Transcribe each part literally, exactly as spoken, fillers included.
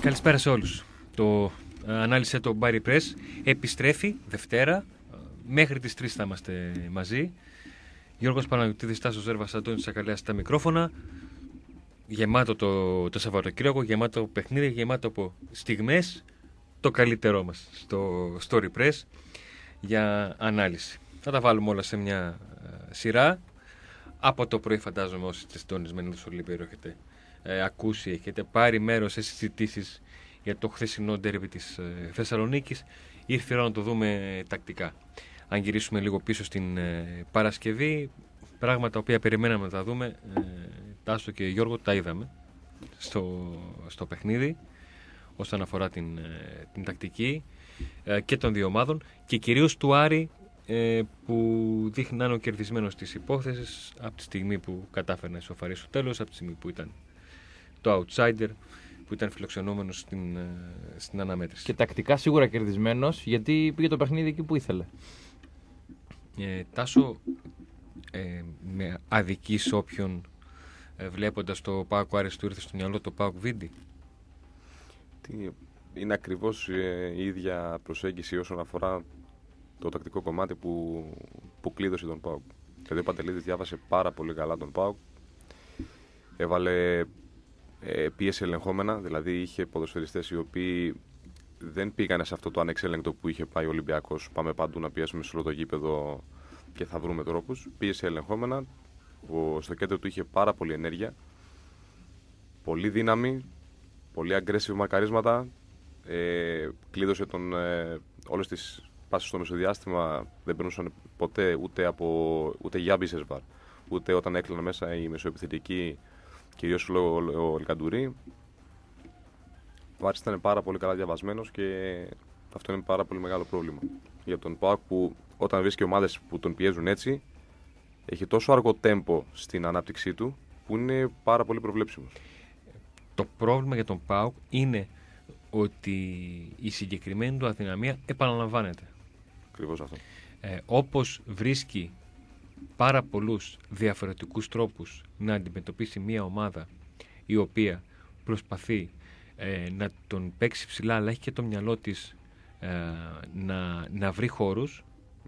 Καλησπέρα σε όλους. Το ανάλυσε το Bari Press επιστρέφει Δευτέρα. Μέχρι τις τρεις θα είμαστε μαζί. Γιώργος Παναγιωτίδης, Τάσος Ζέρβας, Αντώνης Σακαλέας στα μικρόφωνα. Γεμάτο το, το Σαββατοκύριακο, γεμάτο παιχνίδι, γεμάτο από στιγμές. Το καλύτερό μας στο Story Press για ανάλυση. Θα τα βάλουμε όλα σε μια ε, σειρά. Από το πρωί φαντάζομαι όσοι είστε συντονισμένοι στο Ολυμπέρο έχετε ε, ακούσει, έχετε πάρει μέρος σε συζητήσεις για το χθεσινό ντέρμπι της ε, Θεσσαλονίκης. Ήρθε η ώρα να το δούμε τακτικά. Αν γυρίσουμε λίγο πίσω στην ε, Παρασκευή, πράγματα τα οποία περιμέναμε να τα δούμε, ε, Τάσο και Γιώργο τα είδαμε στο, στο παιχνίδι όσον αφορά την, ε, την τακτική ε, και των δύο ομάδων και κυρίως του Άρη, ε, που δείχνει να είναι ο κερδισμένος της υπόθεσης από τη στιγμή που κατάφερε να ισοφαρίσει στο τέλος, από τη στιγμή που ήταν το outsider, που ήταν φιλοξενούμενος στην, ε, στην αναμέτρηση. Και τακτικά σίγουρα κερδισμένος, γιατί πήγε το παιχνίδι εκεί που ήθελε. Ε, Τάσο, ε, με αδικής όποιον ε, βλέποντας το ΠΑΟΚ Άρης του ήρθε στο μυαλό το ΠΑΟΚ Βίντι. Είναι ακριβώς ε, η ίδια προσέγγιση όσον αφορά το τακτικό κομμάτι που, που κλείδωσε τον ΠΑΟΚ. Δηλαδή ο Παντελίδης διάβασε πάρα πολύ καλά τον ΠΑΟΚ. Έβαλε ε, πίεση ελεγχόμενα, δηλαδή είχε ποδοσφαιριστές οι οποίοι δεν πήγανε σε αυτό το ανεξέλεγκτο που είχε πάει ο Ολυμπιακός. Πάμε παντού να πιέσουμε σε όλο το γήπεδο και θα βρούμε τρόπους. Πίεση ελεγχόμενα. Ο, στο κέντρο του είχε πάρα πολύ ενέργεια. Πολύ δύναμη. Πολύ aggressive μακαρίσματα. Ε, κλείδωσε τον, ε, όλες τις πάσεις στο μεσοδιάστημα. Δεν περνούσαν ποτέ ούτε, από, ούτε για Μπίσεσβαρ, ούτε όταν έκλειναν μέσα οι μεσοεπιθετικοί, κυρίως ο, ο Ελκαντουρί. Ο Άρης ήταν πάρα πολύ καλά διαβασμένος και αυτό είναι πάρα πολύ μεγάλο πρόβλημα για τον ΠΑΟΚ, που όταν βρίσκει ομάδες που τον πιέζουν έτσι, έχει τόσο αργό τέμπο στην ανάπτυξή του που είναι πάρα πολύ προβλέψιμος. Το πρόβλημα για τον ΠΑΟΚ είναι ότι η συγκεκριμένη του αδυναμία επαναλαμβάνεται. Ακριβώς αυτό. Ε, όπως βρίσκει πάρα πολλούς διαφορετικούς τρόπους να αντιμετωπίσει μια ομάδα η οποία προσπαθεί ε, να τον παίξει ψηλά, αλλά έχει και το μυαλό της ε, να, να βρει χώρους,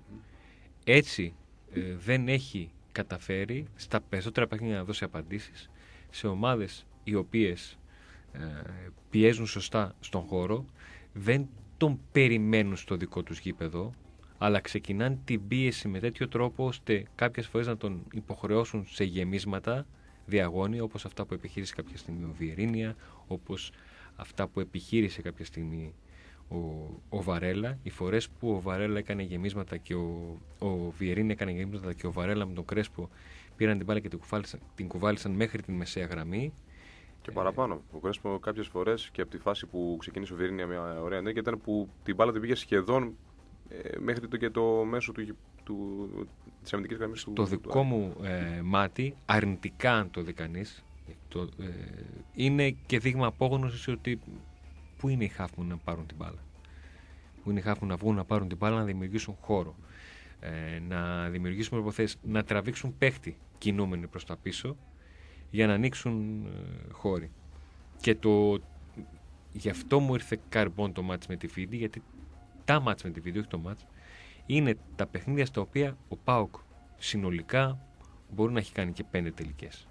έτσι ε, δεν έχει καταφέρει στα περισσότερα παιχνίδια να δώσει απαντήσεις σε ομάδες οι οποίες ε, πιέζουν σωστά στον χώρο, δεν τον περιμένουν στο δικό τους γήπεδο, αλλά ξεκινάνε την πίεση με τέτοιο τρόπο ώστε κάποιες φορές να τον υποχρεώσουν σε γεμίσματα διαγώνια, όπως αυτά που επιχείρησε κάποια στιγμή ο Βιερίνια, όπως αυτά που επιχείρησε κάποια στιγμή ο, ο Βαρέλα. Οι φορές που ο Βαρέλα έκανε γεμίσματα και ο, ο Βιερίνια έκανε γεμίσματα και ο Βαρέλα με τον Κρέσπο πήραν την μπάλα και την κουβάλισαν, την κουβάλισαν μέχρι την μεσαία γραμμή. Και παραπάνω. Ο Κρέσπο κάποιες φορές και από τη φάση που ξεκίνησε ο Βιερίνια μια ωραία ενέργεια ήταν που την μπάλα την πήγε σχεδόν ε, μέχρι το και το μέσο του, του, της αμυντικής γραμμής του. Το δικό του μου ε, μάτι, αρνητικά αν το δει κανείς, το, ε, είναι και δείγμα απόγνωσης ότι πού είναι οι χάφμου να πάρουν την μπάλα. Πού είναι οι χάφμου να βγουν να πάρουν την μπάλα, να δημιουργήσουν χώρο. Ε, να δημιουργήσουν προποθέσεις, να τραβήξουν παίχτη κινούμενοι προς τα πίσω για να ανοίξουν ε, χώροι. Και το, γι' αυτό μου ήρθε καρμπόν το μάτς με τη Βίντι, γιατί τα μάτς με τη Βίντι, όχι το μάτς, είναι τα παιχνίδια στα οποία ο ΠΑΟΚ συνολικά μπορεί να έχει κάνει και πέντε τελικές.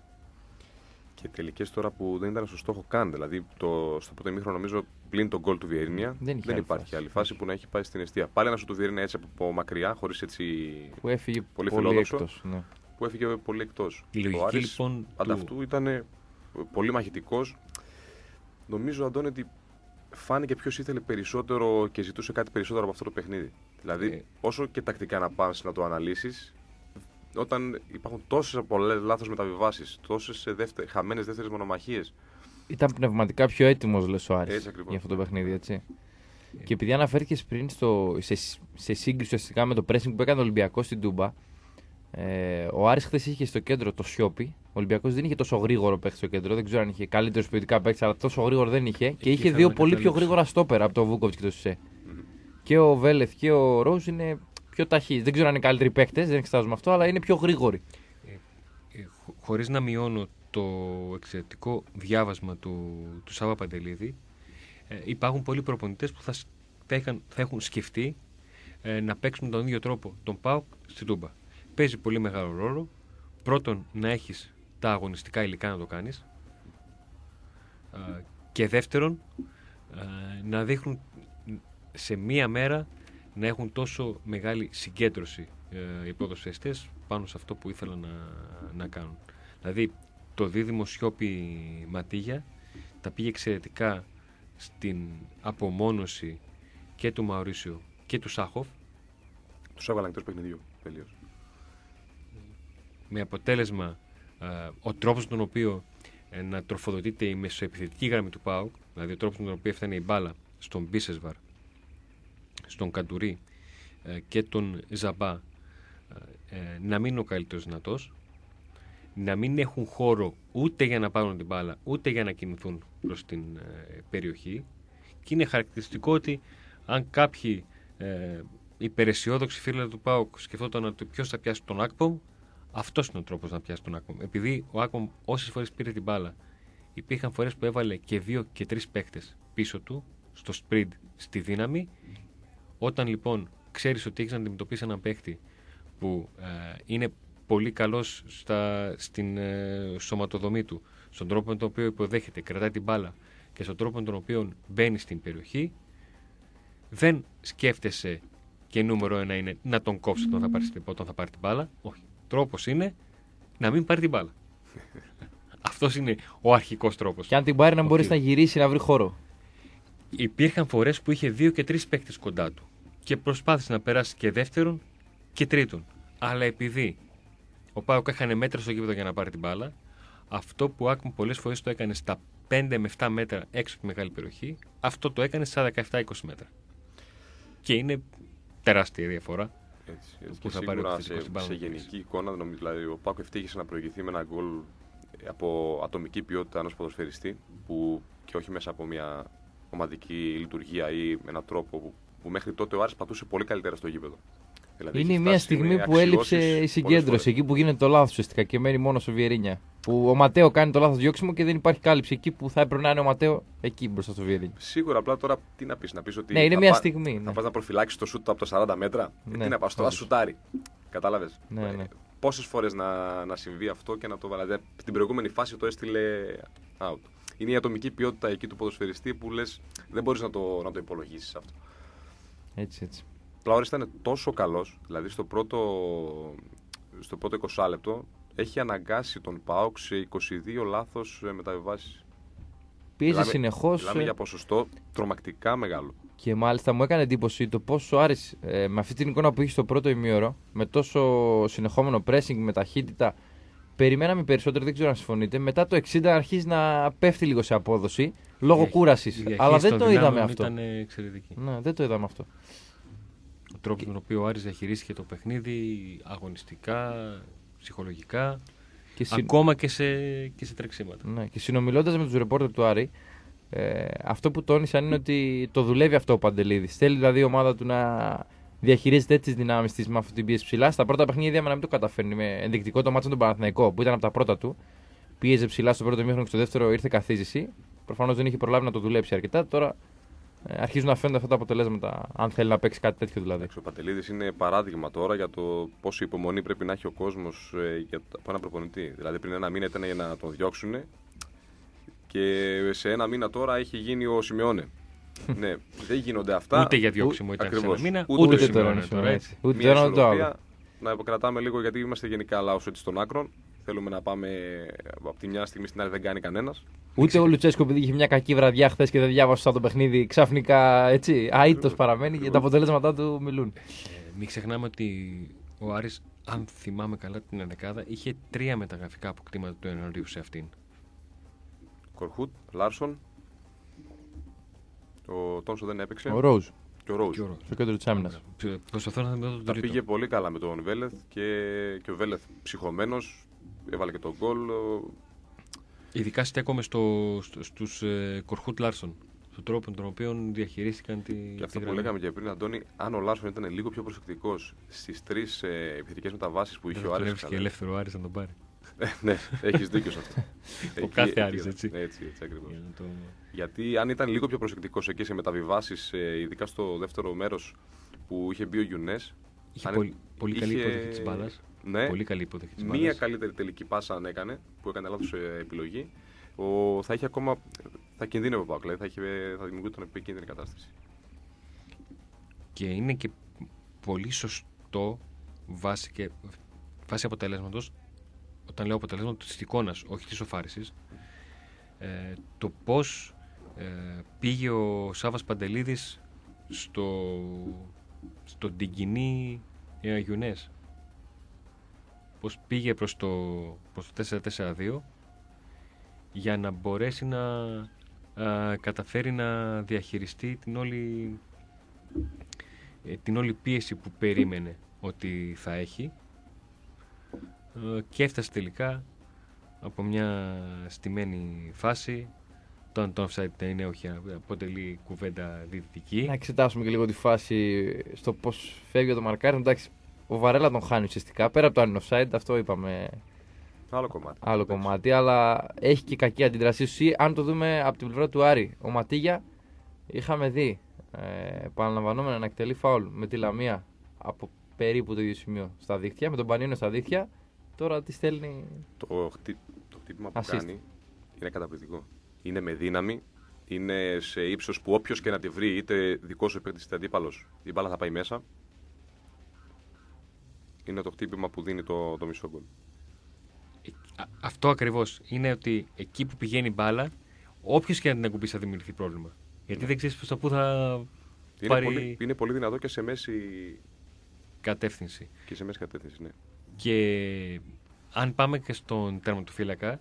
Και τελικές τώρα που δεν ήταν στο στόχο καν. Δηλαδή το, στο πρώτο ημίχρονο, νομίζω, πλην τον γκολ του Βιερίνια, δεν, δεν υπάρχει φάση. άλλη φάση που να έχει πάει στην εστία. Πάλι ένα σου του Βιερίνια έτσι από μακριά, χωρίς έτσι. Που έφυγε πολύ, πολύ φιλόδοξο. Εκτός, ναι. Που έφυγε πολύ εκτός. Η λογική, ο Άρης, λοιπόν, ανταυτού του... ήταν πολύ μαχητικός. Νομίζω, Αντώνη, ότι φάνηκε ποιος ήθελε περισσότερο και ζητούσε κάτι περισσότερο από αυτό το παιχνίδι. Δηλαδή, ε... όσο και τακτικά να πας να το αναλύσεις, όταν υπάρχουν τόσες πολλές λάθος μεταβιβάσεις, τόσες δεύτερε, χαμένες δεύτερες μονομαχίες. Ήταν πνευματικά πιο έτοιμος, λες, ο Άρης για αυτό το παιχνίδι, έτσι. Yeah. Και επειδή αναφέρθηκες πριν στο, σε, σε σύγκριση ουσιαστικά με το pressing που έκανε ο Ολυμπιακός στην Τούμπα, ε, ο Άρης χθες είχε στο κέντρο το Σιόπι. Ο Ολυμπιακός δεν είχε τόσο γρήγορο παίχτη στο κέντρο. Δεν ξέρω αν είχε καλύτερους ποιοτικά παίχτες, αλλά τόσο γρήγορο δεν είχε. Και, και είχε δύο πολύ πιο γρήγορα στόπερα από το Βούκοβιτς και το Σισε. Mm-hmm. Και ο Βέλεθ και ο Ρόουζ είναι πιο ταχύς. Δεν ξέρω αν είναι καλύτεροι παίχτες, δεν εξετάζουμε αυτό, αλλά είναι πιο γρήγοροι. Ε, ε, χωρίς να μειώνω το εξαιρετικό διάβασμα του, του Σάβα Παντελίδη, Ε, υπάρχουν πολλοί προπονητές που θα, θα, είχαν, θα έχουν σκεφτεί ε, να παίξουν τον ίδιο τρόπο τον ΠΑΟΚ στην Τούμπα. Παίζει πολύ μεγάλο ρόλο. Πρώτον, να έχεις τα αγωνιστικά υλικά να το κάνεις. Ε, και δεύτερον, ε, να δείχνουν σε μία μέρα να έχουν τόσο μεγάλη συγκέντρωση ε, οι ποδοσφαιριστές πάνω σε αυτό που ήθελαν να, να κάνουν. Δηλαδή, το δίδυμο Σιώπη Ματίγια τα πήγε εξαιρετικά στην απομόνωση και του Μαουρίσιο και του Σάχοφ. Τους έβαλαν εκτός παιχνιδιού, τελείως. Με αποτέλεσμα ε, ο τρόπος με τον οποίο ε, να τροφοδοτείται η μεσοεπιθετική γραμμή του ΠΑΟΚ, δηλαδή ο τρόπος με τον οποίο έφτανε η μπάλα στον Μπίσεσβαρ, στον Καντουρί ε, και τον Ζαμπά, ε, ε, να μην είναι ο καλύτερος δυνατός, να μην έχουν χώρο ούτε για να πάρουν την μπάλα ούτε για να κινηθούν προς την ε, περιοχή. Και είναι χαρακτηριστικό ότι αν κάποιοι ε, υπεραισιόδοξοι φίλοι του ΠΑΟΚ σκεφτόταν ότι ποιος θα πιάσει τον Ακπομ, αυτός είναι ο τρόπος να πιάσει τον Ακπομ. Επειδή ο Ακπομ όσες φορές πήρε την μπάλα, υπήρχαν φορές που έβαλε και δύο και τρεις παίκτες πίσω του, στο sprint, στη δύναμη. Όταν λοιπόν ξέρεις ότι έχεις να αντιμετωπίσεις έναν παίκτη που ε, είναι πολύ καλός στα, στην ε, σωματοδομή του, στον τρόπο με τον οποίο υποδέχεται, κρατάει την μπάλα και στον τρόπο με τον οποίο μπαίνει στην περιοχή, δεν σκέφτεσαι και νούμερο ένα είναι να τον κόψει όταν θα πάρει, όταν θα πάρει την μπάλα. Όχι. Τρόπος είναι να μην πάρει την μπάλα. Αυτός είναι ο αρχικός τρόπος. Και αν την πάρει να μπορείς να γυρίσει, να βρει χώρο. Υπήρχαν φορές που είχε δύο και τρεις παίκτες κοντά του και προσπάθησε να περάσει και δεύτερον και τρίτον. Αλλά επειδή ο ΠΑΟΚ έχανε μέτρα στο γήπεδο για να πάρει την μπάλα, αυτό που άκουγα πολλές φορές το έκανε στα πέντε με επτά μέτρα έξω από τη μεγάλη περιοχή, αυτό το έκανε στα δεκαεπτά είκοσι μέτρα. Και είναι τεράστια διαφορά. Έτσι, έτσι. Που Και θα σίγουρα πάρει σε, στην σε γενική εικόνα, νομίζω, δηλαδή, ο ΠΑΟΚ ευτύχησε να προηγηθεί με ένα γκολ από ατομική ποιότητα ενός ποδοσφαιριστή, που και όχι μέσα από μια ομαδική λειτουργία ή με έναν τρόπο που, που μέχρι τότε ο Άρης πατούσε πολύ καλύτερα στο γήπεδο. Δηλαδή, είναι μια στιγμή που έλειψε η συγκέντρωση, εκεί που γίνεται το λάθος ουσιαστικά και μένει μόνο στο Βιερίνια. Που ο Ματέο κάνει το λάθος διώξιμο και δεν υπάρχει κάλυψη εκεί που θα έπρεπε να είναι ο Ματέο, εκεί μπροστά στο Βιερίνια. Σίγουρα, απλά τώρα τι να πεις, να πεις ότι. Ναι, είναι θα μια πά, στιγμή. Ναι. Θα πας να προφυλάξεις το σούτ από τα σαράντα μέτρα. Ναι, ε, τι να πας, τώρα σουτάρει. Κατάλαβες. Ναι, ναι. Πόσες φορές να, να συμβεί αυτό και να το βάλει. Δηλαδή, στην προηγούμενη φάση το έστειλε out. Είναι η ατομική ποιότητα εκεί του ποδοσφαιριστή που λες δεν μπορείς να το, να το υπολογίσεις αυτό. Έτσι, έτσι. Πλάουρης ήταν τόσο καλός, δηλαδή στο πρώτο, στο πρώτο είκοσι λεπτό έχει αναγκάσει τον ΠΑΟΚ σε είκοσι δύο λάθος μεταβιβάσεις. Πίεζε συνεχώς. Μιλάμε για ποσοστό τρομακτικά μεγάλο. Και μάλιστα μου έκανε εντύπωση το πόσο ο Άρης ε, με αυτή την εικόνα που είχε στο πρώτο ημίωρο, με τόσο συνεχόμενο pressing, με ταχύτητα, περιμέναμε περισσότερο, δεν ξέρω αν συμφωνείτε. Μετά το εξήντα αρχίζει να πέφτει λίγο σε απόδοση λόγω κούρασης. Αλλά δεν το είδαμε αυτό. Ήταν εξαιρετική. Ναι, δεν το είδαμε αυτό. Ο τρόπος με τον οποίο ο Άρης διαχειρίστηκε το παιχνίδι αγωνιστικά, ψυχολογικά, και συ... ακόμα και σε, και σε τρεξίματα. Ναι, και συνομιλώντας με τους ρεπόρτερ του Άρη, ε, αυτό που τόνισαν είναι ότι το δουλεύει αυτό ο Παντελίδης. Θέλει δηλαδή η ομάδα του να διαχειρίζεται τις δυνάμεις της με αυτή την πίεση ψηλά. Στα πρώτα παιχνίδια, με να μην το καταφέρνει. Με ενδεικτικό το μάτσο τον Παναθηναϊκό που ήταν από τα πρώτα του. Πίεζε ψηλά στο πρώτο μήχρονο και στο δεύτερο ήρθε καθίζηση. Προφανώς δεν είχε προλάβει να το δουλέψει αρκετά. Τώρα ε, αρχίζουν να φαίνονται αυτά τα αποτελέσματα, αν θέλει να παίξει κάτι τέτοιο δηλαδή. Ο Παντελίδης είναι παράδειγμα τώρα για το πόση υπομονή πρέπει να έχει ο κόσμος ε, για, από ένα προπονητή. Δηλαδή πριν ένα μήνα ήταν για να τον διώξουν και σε ένα μήνα τώρα έχει γίνει ο Σιμεώνε. Ναι, δεν γίνονται αυτά. Ούτε για διώξιμο ήταν ακριβώς. Σε ένα μήνα, ούτε, ούτε, ούτε Σιμεώνε τώρα. τώρα έτσι. Ούτε Μια το το άλλο. Να υποκρατάμε λίγο γιατί είμαστε γενικά λαός έτσι των άκρων. Θέλουμε να πάμε από τη μια στιγμή στην άλλη, δεν κάνει κανένας. Ούτε ο Λουτσέσκο, επειδή είχε μια κακή βραδιά χθες και δεν διάβασε το παιχνίδι, ξαφνικά έτσι, αήτος παραμένει και τα αποτελέσματά του μιλούν. Ε, μην ξεχνάμε ότι ο Άρης, αν θυμάμαι καλά την ενδεκάδα, είχε τρία μεταγραφικά αποκτήματα του Ιανουαρίου σε αυτήν. Κορχούτ, Λάρσον, ο Τόνσο δεν έπαιξε. Ο Ρόουζ. Και ο Ρόουζ. Στο κέντρο της άμυνας. Προσπαθώ να θυμάμαι τον Τα τρίτο. πήγε πολύ καλά με τον Βέλεθ και, και ο Βέλεθ ψυχωμένος, έβαλε και τον γκολ. Ειδικά στέκομαι στο, στο, στους ε, Κορχούτ Λάρσον. Στον τρόπο με τον οποίο διαχειρίστηκαν τη. Και αυτό τη που λέγαμε και πριν, Αντώνη, αν ο Λάρσον ήταν λίγο πιο προσεκτικός στις τρεις ε, επιθετικές μεταβάσεις που είχε ο Άρης. Και ελεύθερο ο Άρης να τον πάρει. Ναι, έχεις δίκιο σε αυτό. Ο κάθε Άρης, έτσι. Έτσι, έτσι ακριβώς. Για να το... Γιατί αν ήταν λίγο πιο προσεκτικός εκεί σε μεταβιβάσεις, ειδικά στο δεύτερο μέρος που είχε μπει ο Γιουνές. Είχε πολύ, πολύ καλή είχε... υποδοχή της μπάλας. Ναι, πολύ καλή υποδοχή της μπάλας. Μία καλύτερη τελική πάσα αν έκανε, που έκανε λάθος επιλογή, ο... θα είχε ακόμα. Θα κινδύνευε ο ΠΑΟΚ, δηλαδή θα, είχε... θα δημιουργούταν επικίνδυνη κατάσταση. Και είναι και πολύ σωστό βάσει, και... βάσει αποτελέσματος, όταν λέω αποτελέσματος της εικόνας, όχι της οφάρισης, ε, το πώς ε, πήγε ο Σάββας Παντελίδης στο, στο Ντιγκινή ε, Γιουνές. Πώς πήγε προς το, προς το τέσσερα τέσσερα δύο για να μπορέσει να α, καταφέρει να διαχειριστεί την όλη, ε, την όλη πίεση που περίμενε ότι θα έχει, ε, και έφτασε τελικά από μια στημένη φάση. Το αν το offside είναι όχι, αποτελεί κουβέντα διαιτητική. Να εξετάσουμε και λίγο τη φάση στο πώς φεύγει το μαρκάρι. Εντάξει, ο Βαρέλα τον χάνει ουσιαστικά. Πέρα από το αν offside, αυτό είπαμε. Άλλο κομμάτι. Άλλο κομμάτι, αλλά έχει και κακή αντίδραση. Αν το δούμε από την πλευρά του Άρη, ο Ματίγια είχαμε δει ε, επαναλαμβανόμενα να εκτελεί φάουλ με τη Λαμία από περίπου το ίδιο σημείο στα δίχτυα, με τον Πανιόνιο στα δίχτυα. Τώρα τη στέλνει. Το, χτύ, το χτύπημα που assist. κάνει είναι καταπληκτικό. Είναι με δύναμη, είναι σε ύψος που όποιος και να τη βρει, είτε δικό σου παίκτης είτε αντίπαλος, η μπάλα θα πάει μέσα. Είναι το χτύπημα που δίνει το, το μισό γκολ. Αυτό ακριβώς. Είναι ότι εκεί που πηγαίνει η μπάλα, όποιος και να την ακουμπήσει θα δημιουργηθεί πρόβλημα. Γιατί ναι. δεν ξέρεις προς τα πού θα είναι πάρει... Πολύ, είναι πολύ δυνατό και σε μέση κατεύθυνση. Και σε μέση κατεύθυνση, ναι. Και αν πάμε και στον τερματοφύλακα,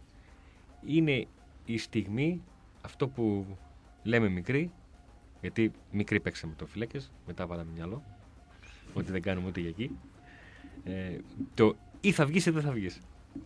είναι η στιγμή, αυτό που λέμε μικρή, γιατί μικρή παίξαμε το φύλακες, μετά βάλαμε μυαλό, ότι δεν κάνουμε ούτε για εκεί. Ε, το ή θα βγεις ή δεν θα βγεις.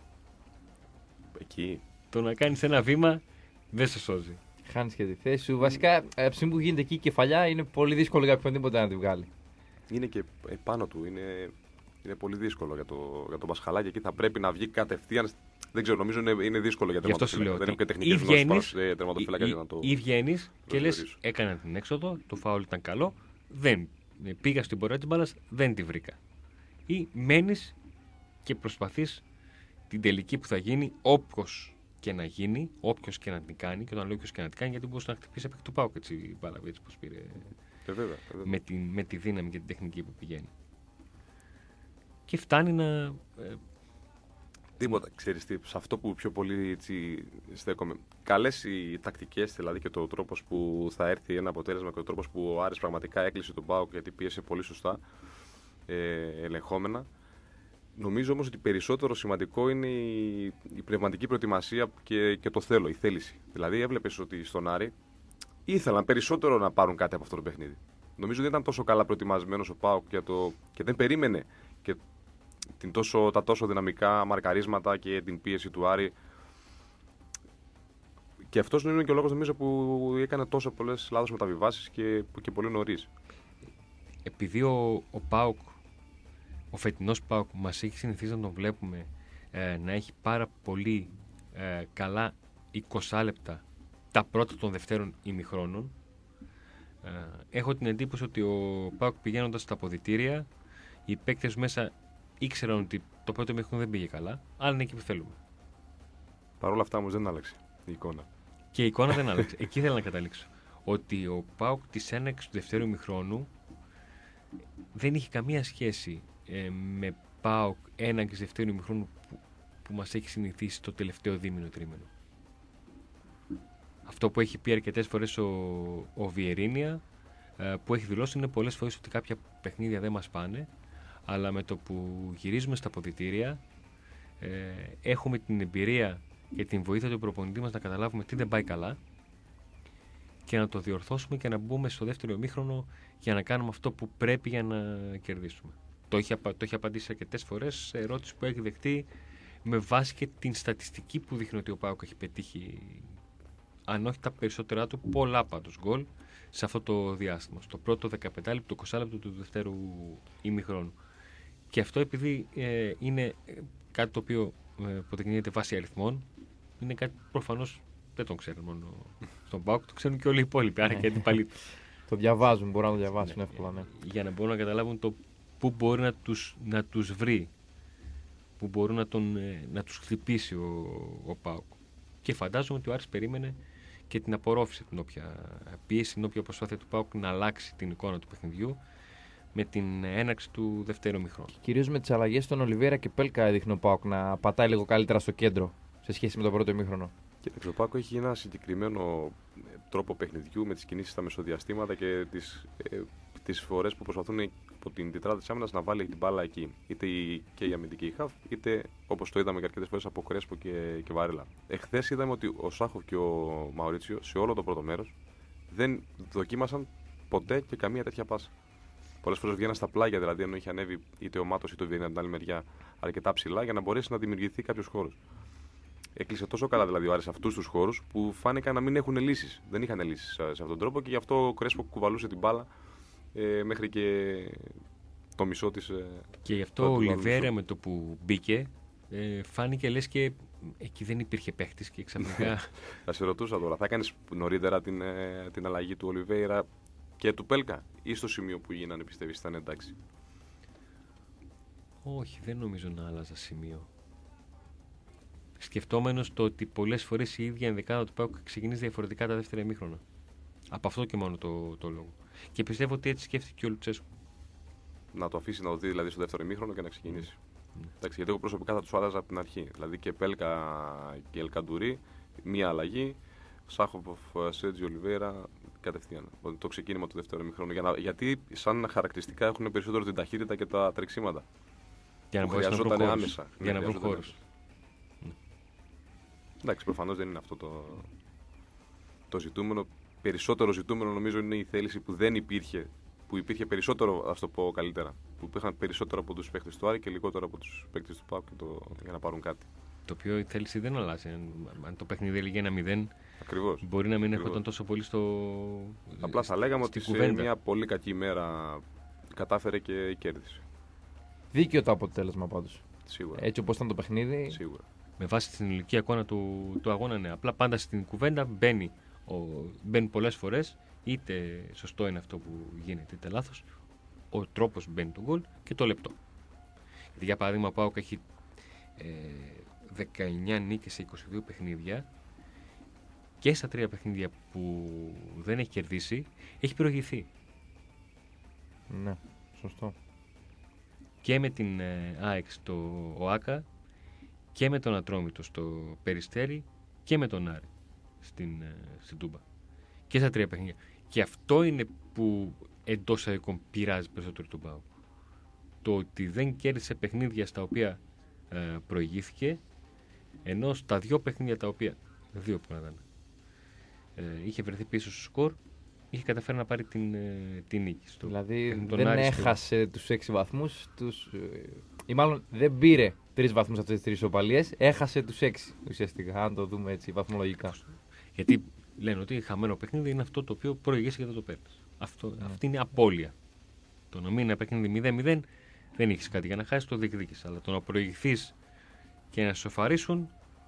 Εκεί. Το να κάνεις ένα βήμα δεν σε σώζει. Χάνεις και τη θέση σου. Βασικά, από τη στιγμή που γίνεται εκεί η κεφαλιά, είναι πολύ δύσκολο για οποιονδήποτε να τη βγάλει. Είναι και επάνω του. Είναι, είναι πολύ δύσκολο για το, για το Πασχαλάκι. Εκεί θα πρέπει να βγει κατευθείαν. Δεν ξέρω, νομίζω είναι, είναι δύσκολο για τερματοφύλακα. Δεν έχω και τεχνικές γνώσεις τερματοφύλακα για να το. Ή βγαίνεις και λες, έκανα την έξοδο, το φάουλ ήταν καλό, δεν πήγα στην πορεία της μπάλας, δεν τη βρήκα. Ή μένεις και προσπαθείς την τελική που θα γίνει, όποιος και να γίνει, όποιος και να την κάνει, και όταν λέω όποιος και να την κάνει, γιατί μπορείς να χτυπήσει επί του ΠΑΟΚ έτσι η μπάλα, έτσι πως πήρε. Ε, βέβαια, βέβαια. Με, τη, με τη δύναμη και την τεχνική που πηγαίνει. Και φτάνει να. Ε, Τίποτα, ξέρεις τι, σε αυτό που πιο πολύ έτσι, στέκομαι. Καλές οι τακτικές, δηλαδή και το τρόπος που θα έρθει ένα αποτέλεσμα και ο τρόπος που ο Άρης πραγματικά έκλεισε τον ΠΑΟΚ γιατί πίεσε πολύ σωστά, ε, ελεγχόμενα. Νομίζω όμως ότι περισσότερο σημαντικό είναι η, η πνευματική προετοιμασία και, και το θέλω, η θέληση. Δηλαδή έβλεπες ότι στον Άρη ήθελαν περισσότερο να πάρουν κάτι από αυτό το παιχνίδι. Νομίζω ότι δεν ήταν τόσο καλά προετοιμασμένος ο ΠΑΟΚ και, το, και δεν περίμενε και την τόσο, τα τόσο δυναμικά μαρκαρίσματα και την πίεση του Άρη. Και αυτός είναι και ο λόγος νομίζω που έκανε τόσο πολλές λάθος μεταβιβάσεις και, και πολύ νωρίς. Επειδή ο, ο ΠΑΟΚ, ο φετινός ΠΑΟΚ μας έχει συνηθίσει να τον βλέπουμε ε, να έχει πάρα πολύ ε, καλά είκοσι λεπτά τα πρώτα των δευτέρων ημιχρόνων, ε, έχω την εντύπωση ότι ο ΠΑΟΚ πηγαίνοντας στα αποδυτήρια, οι παίκτες μέσα ήξεραν ότι το πρώτο ημίχρονο δεν πήγε καλά, αλλά είναι εκεί που θέλουμε. Παρ' όλα αυτά όμως δεν άλλαξε η εικόνα. Και η εικόνα δεν άλλαξε. Εκεί ήθελα να καταλήξω. Ότι ο ΠΑΟΚ της έναρξης του δευτέρου ημιχρόνου δεν είχε καμία σχέση ε, με ΠΑΟΚ έναρξης δευτέρου ημιχρόνου που, που μας έχει συνηθίσει το τελευταίο δίμηνο τρίμηνο. Αυτό που έχει πει αρκετές φορές ο, ο Βιερίνια, ε, που έχει δηλώσει είναι πολλές φορές ότι κάποια παιχνίδια δεν μας πάνε, αλλά με το που γυρίζουμε στα αποδυτήρια ε, έχουμε την εμπειρία και την βοήθεια του προπονητή μας να καταλάβουμε τι δεν πάει καλά και να το διορθώσουμε και να μπούμε στο δεύτερο ημίχρονο για να κάνουμε αυτό που πρέπει για να κερδίσουμε. Το έχει, το έχει απαντήσει αρκετές φορές σε ερώτηση που έχει δεχτεί με βάση και την στατιστική που δείχνει ότι ο ΠΑΟΚ έχει πετύχει, αν όχι τα περισσότερα του, πολλά πάντως γκολ σε αυτό το διάστημα. Στο πρώτο δεκαπέντε λεπτό, είκοσι λεπτό του δεύτερου ημιχρόνου. Και αυτό επειδή ε, είναι κάτι το οποίο αποδεικνύεται βάσει αριθμών, είναι κάτι προφανώς δεν τον ξέρουν μόνο στον ΠΑΟΚ, το ξέρουν και όλοι οι υπόλοιποι. Άρα και αντιπαλοί του. Το διαβάζουν, μπορούν να το διαβάσουν Ναι, εύκολα. Ναι. Για να μπορούν να καταλάβουν το πού μπορεί να τους, να τους βρει, πού μπορεί να, τον, να τους χτυπήσει ο, ο ΠΑΟΚ. Και φαντάζομαι ότι ο Άρης περίμενε και την απορρόφησε την όποια πίεση, την όποια προσπάθεια του ΠΑΟΚ να αλλάξει την εικόνα του παιχνιδιού με την έναρξη του δευτέρου ημιχρόνου. Κυρίως με τις αλλαγές των Ολιβέρα και Πέλκα έδειχνε ο ΠΑΟΚ να πατάει λίγο καλύτερα στο κέντρο σε σχέση με το πρώτο ημίχρονο. Και ο ΠΑΟΚ έχει ένα συγκεκριμένο τρόπο παιχνιδιού με τις κινήσεις στα μεσοδιαστήματα και τις, ε, τις φορές που προσπαθούν από την τετράδα της άμυνας να βάλει την μπάλα εκεί. Είτε η, και η αμυντική η χαφ, είτε όπως το είδαμε και αρκετές φορές από Κρέσπο και, και Βαρέλα. Εχθές είδαμε ότι ο Σάχοφ και ο Μαουρίτσιο σε όλο το πρώτο μέρος δεν δοκίμασαν ποτέ και καμία τέτοια πάσα. Πολλές φορές βγαίναν στα πλάγια, δηλαδή ενώ είχε ανέβει είτε ο Μάτος είτε ο Βιερίνια από την άλλη μεριά αρκετά ψηλά για να μπορέσει να δημιουργηθεί κάποιος χώρος. Έκλεισε τόσο καλά δηλαδή ο Άρης αυτούς τους χώρους που φάνηκαν να μην έχουν λύσεις. Δεν είχαν λύσεις σε αυτόν τον τρόπο και γι' αυτό ο Κρέσπο κουβαλούσε την μπάλα ε, μέχρι και το μισό της. Ε, και γι' αυτό ο Ολιβέρα με το που μπήκε ε, φάνηκε λες και εκεί δεν υπήρχε παίχτης και ξαφνικά. Θα σε ρωτούσα τώρα, θα έκανες νωρίτερα την, ε, την αλλαγή του Ολιβέρα και του Πέλκα ή στο σημείο που γίνανε πιστεύεις ήταν εντάξει? Όχι, δεν νομίζω να άλλαζα σημείο. Σκεφτόμενος το ότι πολλές φορές η ίδια ενδεκάδα του ΠΑΟΚ ξεκινήσει διαφορετικά τα δεύτερα ημίχρονα. Από αυτό και μόνο το, το λόγο. Και πιστεύω ότι έτσι σκέφτηκε ο Λουτσέσκου. Να το αφήσει να το δει δηλαδή στο δεύτερο ημίχρονο και να ξεκινήσει. Mm. Εντάξει, γιατί εγώ προσωπικά θα του άλλαζα από την αρχή. Δηλαδή και Πέλκα και Ελκαντουρί, μία αλλαγή. Σάχοφ, Σέρτζιο Ολιβέρα κατευθείαν. Το ξεκίνημα του δεύτερου ημίχρονου. Για να, γιατί σαν χαρακτηριστικά έχουν περισσότερο την ταχύτητα και τα τρεξίματα. Για να χρειαζόταν άμεσα. Για να βρουν χώρους. Εντάξει, προφανώς δεν είναι αυτό το, το ζητούμενο. Περισσότερο ζητούμενο νομίζω είναι η θέληση που δεν υπήρχε, που υπήρχε περισσότερο, ας το πω καλύτερα, που υπήρχαν περισσότερο από τους παίκτες του Άρη και λιγότερο από τους παίκτες του ΠΑΟΚ για να πάρουν κάτι. Το οποίο η θέληση δεν αλλάζει. Αν, αν το παιχνίδι έλεγε ένα μηδέν, ακριβώς, μπορεί να μην έρχονταν τόσο πολύ στο. Απλά θα λέγαμε ότι κουβέντα. Σε μια πολύ κακή ημέρα κατάφερε και κέρδισε. Δίκαιο το αποτέλεσμα πάντως. Σίγουρα. Έτσι όπως ήταν το παιχνίδι. Σίγουρα. Με βάση την ηλικία εικόνα του, του αγώνα, ναι. Απλά πάντα στην κουβέντα μπαίνει, ο, μπαίνει πολλές φορές, είτε σωστό είναι αυτό που γίνεται, είτε λάθος, ο τρόπος που μπαίνει το γκολ και το λεπτό. Γιατί για παράδειγμα ο ΠΑΟΚ έχει ε, δεκαεννιά νίκες σε είκοσι δύο παιχνίδια και στα τρία παιχνίδια που δεν έχει κερδίσει, έχει προηγηθεί. Ναι, σωστό. Και με την ε, ΑΕΚ στο ΟΑΚΑ και με τον Ατρόμητο στο Περιστέρι και με τον Άρη στην, ε, στην Τούμπα. Και στα τρία παιχνίδια. Και αυτό είναι που εντός αδικών πειράζει περισσότερο τον ΠΑΟΚ. Το ότι δεν κέρδισε παιχνίδια στα οποία ε, προηγήθηκε, ενώ στα δύο παιχνίδια τα οποία, δύο που ήταν, ε, είχε βρεθεί πίσω στο σκορ, είχε καταφέρει να πάρει την, ε, την νίκη. Στο, δηλαδή δεν έχασε στο... τους έξι βαθμούς, τους, ε, ή μάλλον δεν πήρε τρεις βαθμούς από τις τρεις ισοπαλίες, έχασε τους έξι ουσιαστικά, αν το δούμε έτσι βαθμολογικά. Γιατί λένε ότι χαμένο παιχνίδι είναι αυτό το οποίο προηγήσει και δεν το παίρνεις. Αυτό, mm. Αυτή είναι απώλεια. Το να μην είναι παιχνίδι μηδέν μηδέν δεν έχεις κάτι για να χάσεις, το διεκδίκεις. Αλλά το να προηγηθείς και να σοφαρίσουν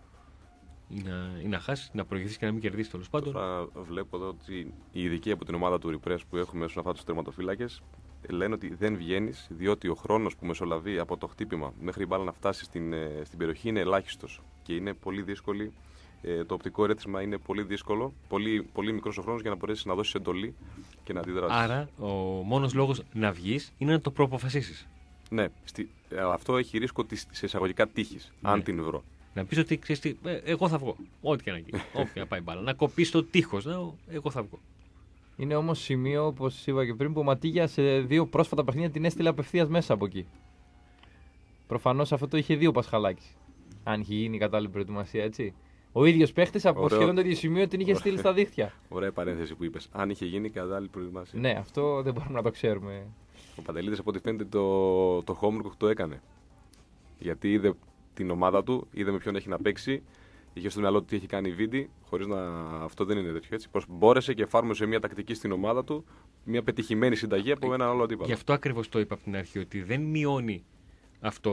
ή να, ή να χάσεις, να προηγηθείς και να μην κερδίσεις τέλος πάντων. Τώρα βλέπω εδώ ότι οι ειδικοί από την ομάδα του Refresh που έχουμε στον αυτά τους τερματοφύλακες λένε ότι δεν βγαίνεις διότι ο χρόνος που μεσολαβεί από το χτύπημα μέχρι η μπάλα να φτάσει στην, στην περιοχή είναι ελάχιστος και είναι πολύ δύσκολη. Ε, το οπτικό ερέθισμα είναι πολύ δύσκολο, πολύ, πολύ μικρός ο χρόνος για να μπορέσεις να δώσεις εντολή και να αντιδράσεις. Άρα, ο μόνος λόγος να βγεις είναι να το προαποφασίσεις. Ναι, στη, ε, αυτό έχει ρίσκο της, σε εισαγωγικά τύχης, ναι. Αν την βρω. Να πεις ότι ξέρεις τι, ε, εγώ θα βγω. Ό,τι και να γίνει. Όποια να πάει μπάλα. Να κοπείς το τείχος. Να, εγώ θα βγω. Είναι όμως σημείο, όπως είπα και πριν, που ο Ματίγια σε δύο πρόσφατα παιχνίδια την έστειλε απευθείας μέσα από εκεί. Προφανώς αυτό το είχε δει ο Πασχαλάκης. Αν είχε γίνει η κατάλληλη προετοιμασία, έτσι. Ο ίδιος παίχτης από σχεδόν το ίδιο σημείο την είχε στείλει στα δίχτυα. Ωραία παρένθεση που είπες. Αν είχε γίνει κατάλληλη προετοιμασία. Ναι, αυτό δεν μπορούμε να το ξέρουμε. Ο Παντελίδης από ό,τι φαίνεται το, το homework το έκανε. Γιατί είδε την ομάδα του, είδε με ποιον έχει να παίξει, είχε στο μυαλό του τι έχει κάνει η Βίντι, χωρίς να. Αυτό δεν είναι τέτοιο έτσι. Μπόρεσε και εφάρμοσε μια τακτική στην ομάδα του, μια πετυχημένη συνταγή από έναν άλλο αντίπαλο. Γι' αυτό ακριβώς το είπα από την αρχή, ότι δεν μειώνει αυτό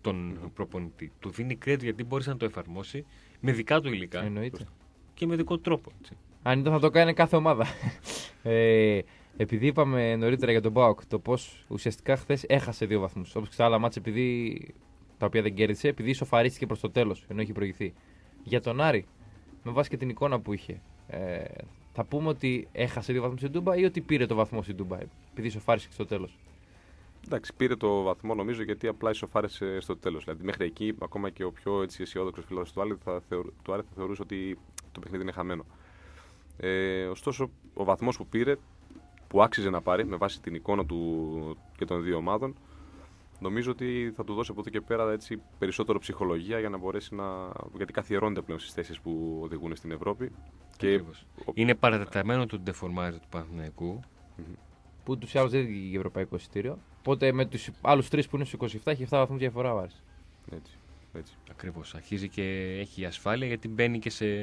τον mm-hmm. προπονητή. Του δίνει credit γιατί μπορεί να το εφαρμόσει με δικά του υλικά. Εννοείται. Και με δικό τρόπο. Έτσι. Αν ήταν θα το κάνει κάθε ομάδα. ε, επειδή είπαμε νωρίτερα για τον ΠΑΟΚ το πώς ουσιαστικά χθες έχασε δύο βαθμούς. Όπως και στα άλλα μάτς, επειδή τα οποία δεν κέρδισε, επειδή ισοφαρίστηκε προς το τέλος, ενώ έχει προηγηθεί. Για τον Άρη, με βάση και την εικόνα που είχε, ε, θα πούμε ότι έχασε δύο βαθμούς στην Τούμπα ή ότι πήρε το βαθμό στην Τούμπα, επειδή ισοφάρισε στο τέλος. Εντάξει, πήρε το βαθμό νομίζω γιατί απλά ισοφάρισε στο τέλος. Δηλαδή μέχρι εκεί, ακόμα και ο πιο αισιόδοξο φίλος του Άρη θα, θεωρ, θα θεωρούσε ότι το παιχνίδι είναι χαμένο. Ε, ωστόσο, ο βαθμός που πήρε, που άξιζε να πάρει με βάση την εικόνα του και των δύο ομάδων, νομίζω ότι θα του δώσει από εδώ και πέρα έτσι, περισσότερο ψυχολογία για να μπορέσει να. Γιατί καθιερώνεται πλέον στις θέσεις που οδηγούν στην Ευρώπη. Και... Είναι παρατεταμένο το ντεφορμάζ του Παναθηναϊκού. Mm-hmm. Που τους άλλους δεν δίνει ευρωπαϊκό εισιτήριο. Οπότε με τους άλλους τρεις που είναι στους είκοσι επτά έχει επτά βαθμούς διαφορά ο Άρης. Έτσι, έτσι. Ακριβώς. Αρχίζει και έχει ασφάλεια γιατί μπαίνει και σε,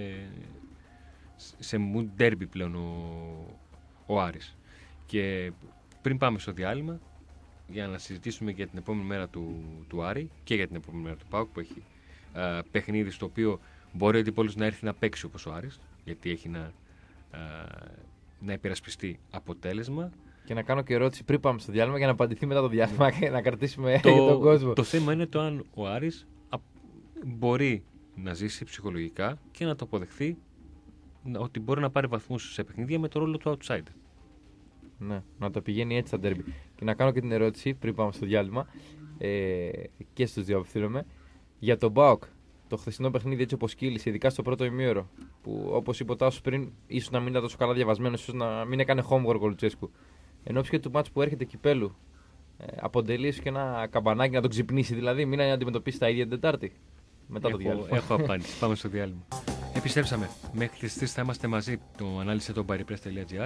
σε mood derby πλέον ο, ο Άρης. Και πριν πάμε στο διάλειμμα, για να συζητήσουμε για την επόμενη μέρα του, του Άρη και για την επόμενη μέρα του ΠΑΟΚ που έχει α, παιχνίδι στο οποίο μπορεί ο αντίπολος να έρθει να παίξει όπως ο Άρης, γιατί έχει να, α, να υπερασπιστεί αποτέλεσμα. Και να κάνω και ερώτηση πριν πάμε στο διάλειμμα για να απαντηθεί μετά το διάλειμμα και να κρατήσουμε το, για τον κόσμο. Το θέμα είναι το αν ο Άρης α, μπορεί να ζήσει ψυχολογικά και να το αποδεχθεί ότι μπορεί να πάρει βαθμούς σε παιχνίδια με το ρόλο του outsider. Ναι, να το πηγαίνει έτσι στα ντέρμπι. Και να κάνω και την ερώτηση πριν πάμε στο διάλειμμα ε, και στους δύο απευθύνομαι. Για τον ΠΑΟΚ, το χθεσινό παιχνίδι έτσι όπως κύλησε, ειδικά στο πρώτο ημίωρο, που όπως είπε ο Τάσος πριν, ίσως να μην ήταν τόσο καλά διαβασμένο, ίσως να μην έκανε homework ο Λουτσέσκου. Ενώ και του μάτς που έρχεται κυπέλου, ε, αποτελεί ίσως και ένα καμπανάκι να τον ξυπνήσει, δηλαδή μην αντιμετωπίσει τα ίδια την Τετάρτη. Μετά έχω, το διάλειμμα. Έχω απάντηση. Πάμε στο διάλειμμα. Επιστρέψαμε. Μέχρι τις τρεις θα είμαστε μαζί. Το ανάλυσε το baripress τελεία gr.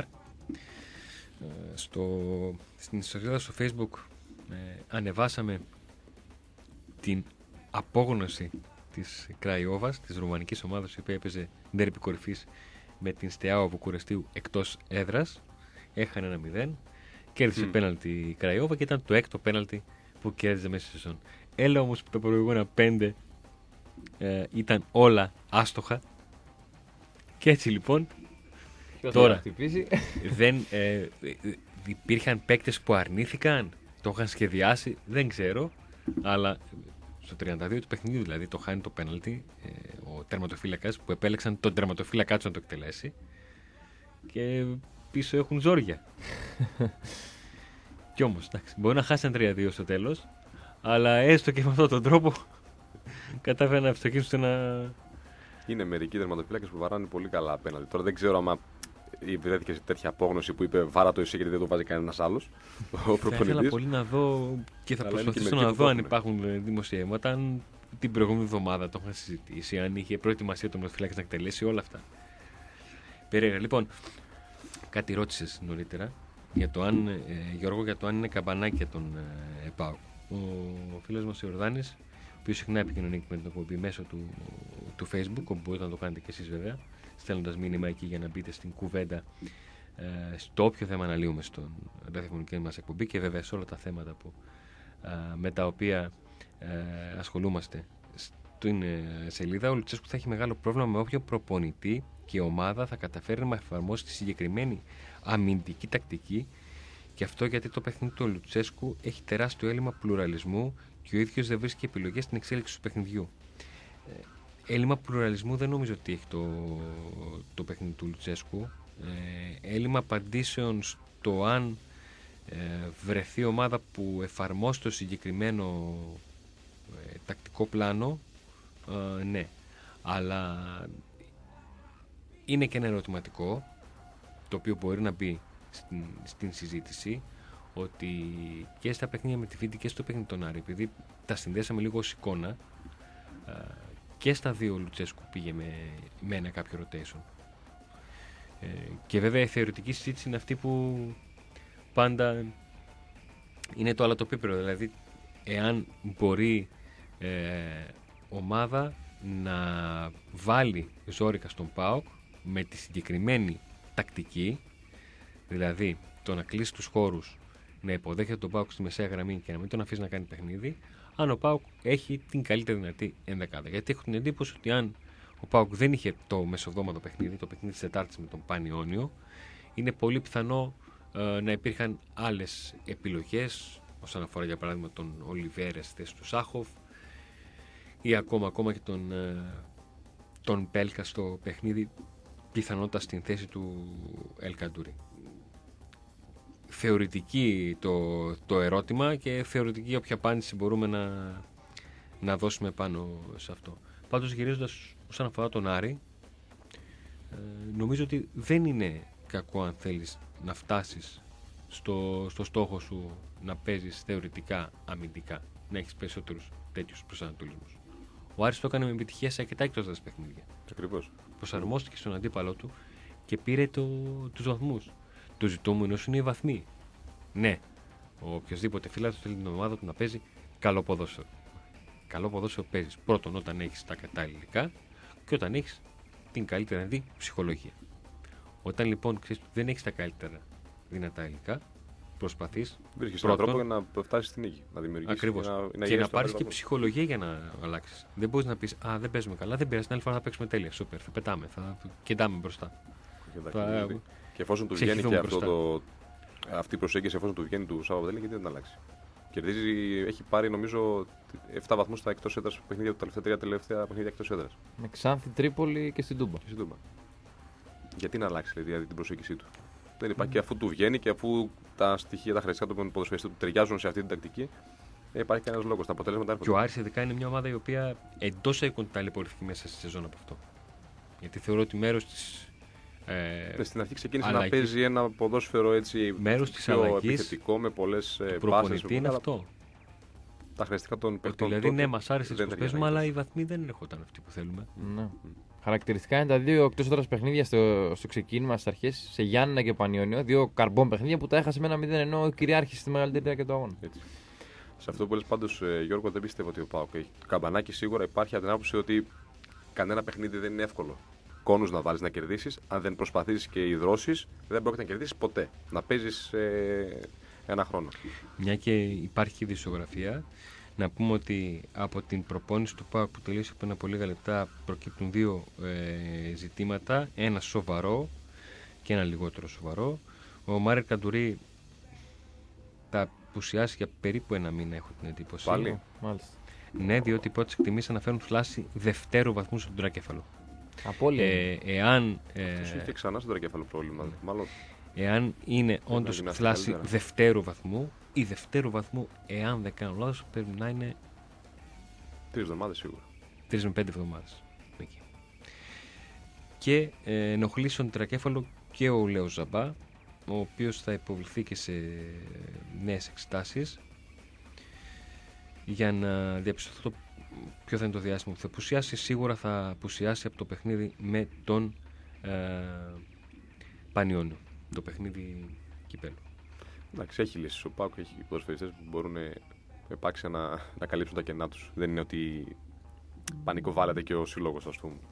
Στο, στην ιστοσελίδα στο Facebook ε, ανεβάσαμε την απόγνωση της Κραϊόβας, της ρουμανικής ομάδας η οποία έπαιζε ντέρμπι κορυφής με την Στεάο Βουκουρεστίου εκτός έδρας. Έχανε ένα μηδέν, κέρδισε mm. πέναλτι η Κραϊόβα και ήταν το έκτο πέναλτι που κέρδιζε μέσα στη σεζόν. Έλα όμως που τα προηγούμενα πέντε ε, ήταν όλα άστοχα και έτσι λοιπόν τώρα δεν ε, υπήρχαν παίκτες που αρνήθηκαν, το είχαν σχεδιάσει, δεν ξέρω, αλλά στο τριάντα δύο του παιχνιδιού δηλαδή το χάνει το πέναλτι ε, ο τερματοφύλακας που επέλεξαν τον τερματοφύλακά του να το εκτελέσει και πίσω έχουν ζόρια. Κι όμως, εντάξει, μπορεί να χάσαν τρία δύο στο τέλος, αλλά έστω και με αυτόν τον τρόπο κατάφεραν να ευστοχίσουν ένα... Είναι μερικοί τερματοφύλακες που βαράνε πολύ καλά απέναντι. Τώρα δεν ξέρω άμα βρέθηκε σε τέτοια απόγνωση που είπε βάρα το εσύ γιατί δεν το βάζει κανένας άλλος. Θα ήθελα πολύ να δω και θα αλλά προσπαθήσω να δω αν υπάρχουν δημοσιεύματα, αν την προηγούμενη εβδομάδα το είχαν συζητήσει, αν είχε προετοιμασία το τερματοφύλακας να εκτελέσει όλα αυτά. Περίεργα. Λοιπόν, κάτι ρώτησες νωρίτερα για το αν, ε, Γιώργο, για το αν είναι καμπανάκι για τον ε, ΠΑΟΚ. Ο, ο φίλος μας ο Ιορδάνης, ο οποίος συχνά επικοινωνεί με την εκπομπή μέσω του, του Facebook, όπου μπορείτε να το κάνετε και εσείς βέβαια, στέλνοντας μήνυμα εκεί για να μπείτε στην κουβέντα ε, στο όποιο θέμα αναλύουμε στον ραδιοφωνική μας εκπομπή και βέβαια σε όλα τα θέματα που, ε, με τα οποία ε, ασχολούμαστε στην ε, σελίδα. Ο Λουτσέσκου θα έχει μεγάλο πρόβλημα με όποιο προπονητή και η ομάδα θα καταφέρει να εφαρμόσει τη συγκεκριμένη αμυντική τακτική, και αυτό γιατί το παιχνίδι του Λουτσέσκου έχει τεράστιο έλλειμμα πλουραλισμού και ο ίδιος δεν βρίσκει επιλογές στην εξέλιξη του παιχνιδιού. Ε, έλλειμμα πλουραλισμού δεν νομίζω ότι έχει το, το παιχνίδι του Λουτσέσκου. Ε, έλλειμμα απαντήσεων στο αν ε, βρεθεί ομάδα που εφαρμόσει το συγκεκριμένο ε, τακτικό πλάνο, ε, ναι. Αλλά είναι και ένα ερωτηματικό το οποίο μπορεί να μπει στην, στην συζήτηση, ότι και στα παιχνίδια με τη Βίντι και στο παιχνίδι των Άρη, επειδή τα συνδέσαμε λίγο ως εικόνα, και στα δύο ο Λουτσέσκου πήγε με, με ένα κάποιο rotation. Ε, και βέβαια η θεωρητική συζήτηση είναι αυτή που πάντα είναι το αλατοπίπερο, δηλαδή εάν μπορεί ε, ομάδα να βάλει ζόρικα στον ΠΑΟΚ με τη συγκεκριμένη τακτική, δηλαδή το να κλείσει τους χώρους, να υποδέχεται τον ΠΑΟΚ στη μεσαία γραμμή και να μην τον αφήσει να κάνει παιχνίδι, αν ο ΠΑΟΚ έχει την καλύτερη δυνατή ενδεκάδα. Γιατί έχω την εντύπωση ότι αν ο ΠΑΟΚ δεν είχε το μεσοβδόμαδο παιχνίδι, το παιχνίδι της Τετάρτης με τον Πανιόνιο, είναι πολύ πιθανό ε, να υπήρχαν άλλες επιλογές, όσον αφορά για παράδειγμα τον Ολιβέρε στη θέση του Σάχοφ ή ακόμα, ακόμα και τον, ε, τον Πέλκα στο παιχνίδι, πιθανότητα στην θέση του Ελ Καντούρι. Θεωρητική το, το ερώτημα και θεωρητική όποια απάντηση μπορούμε να, να δώσουμε πάνω σε αυτό. Πάντως, γυρίζοντας όσον αφορά τον Άρη, ε, νομίζω ότι δεν είναι κακό αν θέλεις να φτάσεις στο, στο στόχο σου να παίζεις θεωρητικά αμυντικά, να έχεις περισσότερους τέτοιους προσανατολισμούς. Ο Άρης το έκανε με επιτυχία σε αρκετά εκτός παιχνίδια. Ακριβώς. Προσαρμόστηκε στον αντίπαλό του και πήρε το, τους βαθμούς. Το ζητούμενος είναι οι βαθμοί. Ναι, ο οποιοδήποτε φίλος θέλει την ομάδα του να παίζει καλό ποδόσφαιρο. Καλό ποδόσφαιρο παίζεις πρώτον όταν έχεις τα κατάλληλα υλικά και όταν έχεις την καλύτερη δηλαδή ψυχολογία. Όταν λοιπόν ξέρεις ότι δεν έχεις τα καλύτερα δυνατά υλικά, προσπαθείς. Βρίσκεις έναν τρόπο για να φτάσεις στην νίκη. Να δημιουργήσεις. Ακριβώς. Και να, να, και να πάρεις και ψυχολογία για να αλλάξεις. Δεν μπορείς να πεις α, δεν παίζουμε καλά, δεν πειράζει, την άλλη φορά θα παίξουμε τέλεια. Σούπερ, θα πετάμε, θα κοιτάμε μπροστά. Θα... Και εφόσον του βγαίνει και αυτό το, αυτή η προσέγγιση, εφόσον του βγαίνει του Σάββατο, γιατί δεν την αλλάξει. Κερδίζει, έχει πάρει νομίζω επτά βαθμούς στα εκτός έδρας παιχνίδια του τελευταία τρία τελευταία παιχνίδια εκτός έδρας. Με Ξάνθη, Τρίπολη και στην Τούμπα. Και στην Τούμπα. Γιατί να αλλάξει δηλαδή την προσέγγιση του. Δεν υπάρχει. Mm. Και αφού του βγαίνει και αφού τα στοιχεία, τα χαρακτηριστικά του ποδοσφαιριστή του ταιριάζουν σε αυτή την τακτική, δεν υπάρχει κανένα λόγο. Τα αποτελέσματα έρχονται. Και ο Άρης ειδικά είναι μια ομάδα η οποία εντός έχουν ταλαιπωρηθεί μέσα στη σεζόν από αυτό. Γιατί θεωρώ ότι μέρος της. Ε, στην αρχή ξεκίνησε αλλαγή. Να παίζει ένα ποδόσφαιρο έτσι μέρος της πιο αλλαγής, επιθετικό με πολλές πάσες. Το προπονητή είναι αυτό. Τα χαρακτηριστικά των παιχτών. Δηλαδή, ναι, μας άρεσε το παίζουμε, αλλά οι βαθμοί δεν έρχονταν αυτοί που θέλουμε. Ναι. Mm. Χαρακτηριστικά είναι τα δύο εκτός έδρας παιχνίδια στο, στο ξεκίνημα στις αρχές, σε Γιάννενα και Πανιόνιο. Δύο καρμπών παιχνίδια που τα έχασε με ένα μηδέν ενώ κυριάρχησε στη μεγαλύτερη διάρκεια του αγώνα. Έτσι. Σε αυτό που λες πάντως, Γιώργο, δεν πιστεύω ότι ο ΠΑΟΚ έχει. Το καμπανάκι σίγουρα υπάρχει από την άποψη ότι κανένα παιχνίδι δεν είναι εύκολο. Κόνους να βάλεις να κερδίσεις. Αν δεν προσπαθήσεις και υδρώσεις, δεν πρόκειται να κερδίσεις ποτέ. Να παίζεις ε, ένα χρόνο. Μια και υπάρχει η δισογραφία, να πούμε ότι από την προπόνηση του ΠΑΟΚ που τελείωσε πριν από λίγα λεπτά προκύπτουν δύο ε, ζητήματα. Ένα σοβαρό και ένα λιγότερο σοβαρό. Ο Μάρερ Καντουρί θα απουσιάσει για περίπου ένα μήνα, έχω την εντύπωση. Πάλι. Μάλιστα. Ναι, διότι οι πρώτες εκτιμήσεις αναφέρουν φλάση δευτέρου βαθμού στον τρακέφαλο. Απόλυτα. Ε, εάν. Ε, Αυτό είχε ξανά στον τρακέφαλο πρόβλημα. Mm. Μάλλον. Εάν είναι όντως φλάση καλύτερα. Δευτέρου βαθμού ή δευτέρου βαθμού, εάν δεν κάνω λάθος, πρέπει να είναι. Τρεις εβδομάδες σίγουρα. Τρεις με πέντε εβδομάδες. Εκεί. Και ε, ενοχλεί στον τρακέφαλο και ο Λέος Ζαμπά, ο οποίος θα υποβληθεί και σε νέες εξετάσεις για να διαπιστωθεί το ποιο θα είναι το διάστημα που θα απουσιάσει. Σίγουρα θα απουσιάσει από το παιχνίδι με τον ε, Πανιόνιο. Το παιχνίδι κυπέλλου. Εντάξει, έχει λύσει. Ο ΠΑΟΚ έχει ποδοσφαιριστές που μπορούν επάξια να, να καλύψουν τα κενά τους. Δεν είναι ότι πανικοβάλλεται και ο σύλλογος, ας πούμε.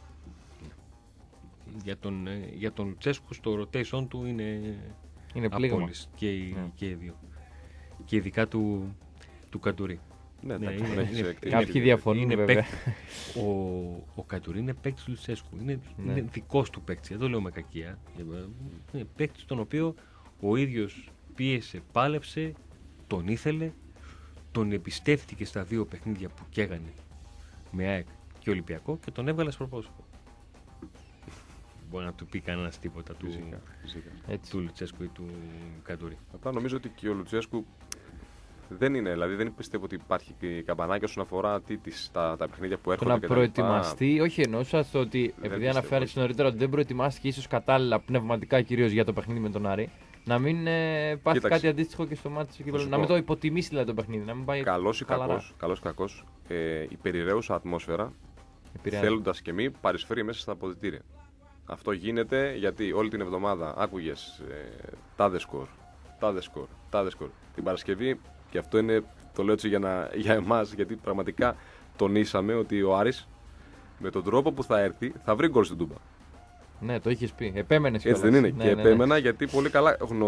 Για τον, για τον Λουτσέσκου στο rotation του είναι, είναι απόλυση και, yeah. και οι δύο. Και ειδικά του, του Καντουρί. Ναι, ναι, είναι, είναι, είναι, κάποιοι διαφωνούν είναι βέβαια. Παίκ, ο, ο Καντουρί είναι παίκτης του Λουτσέσκου. Είναι, ναι. είναι δικός του παίκτης. Δεν το λέω με κακία. Είναι παίκτης τον οποίο ο ίδιος πίεσε, πάλεψε, τον ήθελε, τον εμπιστεύτηκε στα δύο παιχνίδια που καίγανε με ΑΕΚ και Ολυμπιακό και τον έβγαλε σπροπόσωπο. Μπορεί να του πει κανένα τίποτα του, φυσικά, φυσικά. του Λουτσέσκου ή του Καντουρί. Απλά νομίζω ότι και ο Λουτσέσκου δεν είναι, δηλαδή δεν πιστεύω ότι υπάρχει καμπανάκι όσον αφορά τι, τις, τα, τα παιχνίδια που έρχονται. Το να προετοιμαστεί, όχι εννοούσα στο ότι επειδή αναφέρει νωρίτερα ότι δεν προετοιμάστηκε ίσως κατάλληλα πνευματικά κυρίως για το παιχνίδι με τον Άρη, να μην ε, πάθει κάτι αντίστοιχο και στο μάτι του. Να μην το υποτιμήσει δηλαδή το παιχνίδι. Να μην πάει καλός ή κακός, καλός ή κακός, ε, η περιραίουσα ατμόσφαιρα, θέλοντας και μη, παρισφέρει μέσα στα αποδυτήρια. Αυτό γίνεται γιατί όλη την εβδομάδα άκουγες ε, τάδε σκορ, τάδε σκορ, τάδε σκορ. Την Παρασκευή, και αυτό είναι, το λέω έτσι για, να, για εμάς, γιατί πραγματικά τονίσαμε ότι ο Άρης με τον τρόπο που θα έρθει θα βρει γκολ στην Τούμπα. Ναι, το είχες πει. Επέμενες έτσι δεν είναι. Ναι, και ναι, επέμενα ναι. γιατί πολύ καλά γνω...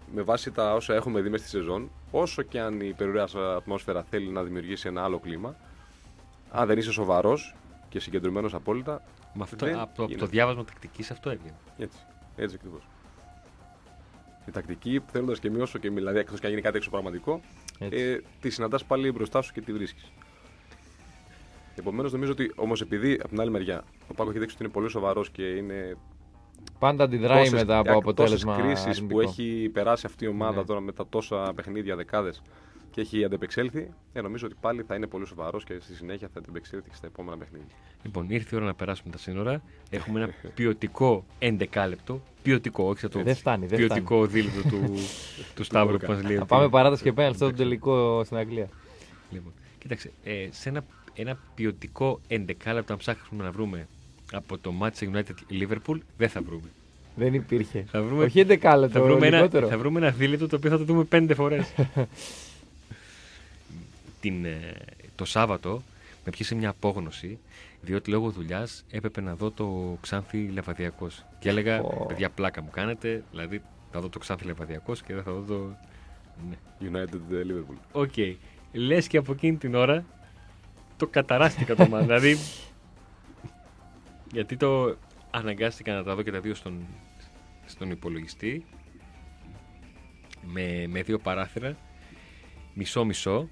με βάση τα όσα έχουμε δει μες στη σεζόν, όσο και αν η περιουραία ατμόσφαιρα θέλει να δημιουργήσει ένα άλλο κλίμα, αν δεν είσαι σοβαρός και συγκεντρωμένος απόλυτα. Με αυτό, δεν από, το, είναι. το διάβασμα τακτικής αυτό έβγαινε. Έτσι, έτσι ακριβώς. Η τακτική, θέλοντας και μη όσο και δηλαδή, εκτός και αν γίνει κάτι εξωπραγματικό, ε, τη συναντάς πάλι μπροστά σου και τη βρίσκεις. Επομένως, νομίζω ότι όμως επειδή από την άλλη μεριά ο Πάκο έχει δείξει ότι είναι πολύ σοβαρός και είναι. Πάντα αντιδράει τόσες, μετά από αποτέλεσμα. Τόσες κρίσεις αρνητικό. που έχει περάσει αυτή η ομάδα Ναι. τώρα με τα τόσα παιχνίδια, δεκάδες και έχει αντεπεξέλθει, ε, νομίζω ότι πάλι θα είναι πολύ σοβαρός και στη συνέχεια θα αντεπεξέλθει και στα επόμενα παιχνίδια. Λοιπόν, ήρθε η ώρα να περάσουμε τα σύνορα. Έχουμε ένα ποιοτικό ενδεκάλεπτο. Ποιοτικό, όχι σαν το Δεν φτάνει, δεν ποιοτικό δίλητο του, του Σταύρου που μας λέει. Θα ότι- πάμε παράταση και πέναλτι στο τελικό στην Αγγλία. Λοιπόν, κοίταξε, ε, σε ένα, ένα ποιοτικό ενδεκάλεπτο, αν ψάχνουμε να βρούμε από το Manchester United Liverpool, δεν θα βρούμε. Δεν υπήρχε. Θα βρούμε, Όχι έντεκα λεπτό, θα βρούμε, ένα, λιγότερο. θα βρούμε ένα δίλητο το οποίο θα το δούμε πέντε φορές. Την, ε, το Σάββατο με πιάσε μια απόγνωση, διότι λόγω δουλειά έπρεπε να δω το Ξάνθη Λεβαδιακός. Και έλεγα, Ω. παιδιά, πλάκα μου κάνετε, δηλαδή θα δω το Ξάνθη Λεβαδιακός και δεν θα δω το. Ναι. United Liverpool. Οκ. Λες και από εκείνη την ώρα το καταράστηκα το μάτι. Δηλαδή. Γιατί το αναγκάστηκα να τα δω και τα δύο στον, στον υπολογιστή. Με, με δύο παράθυρα. Μισό-μισό.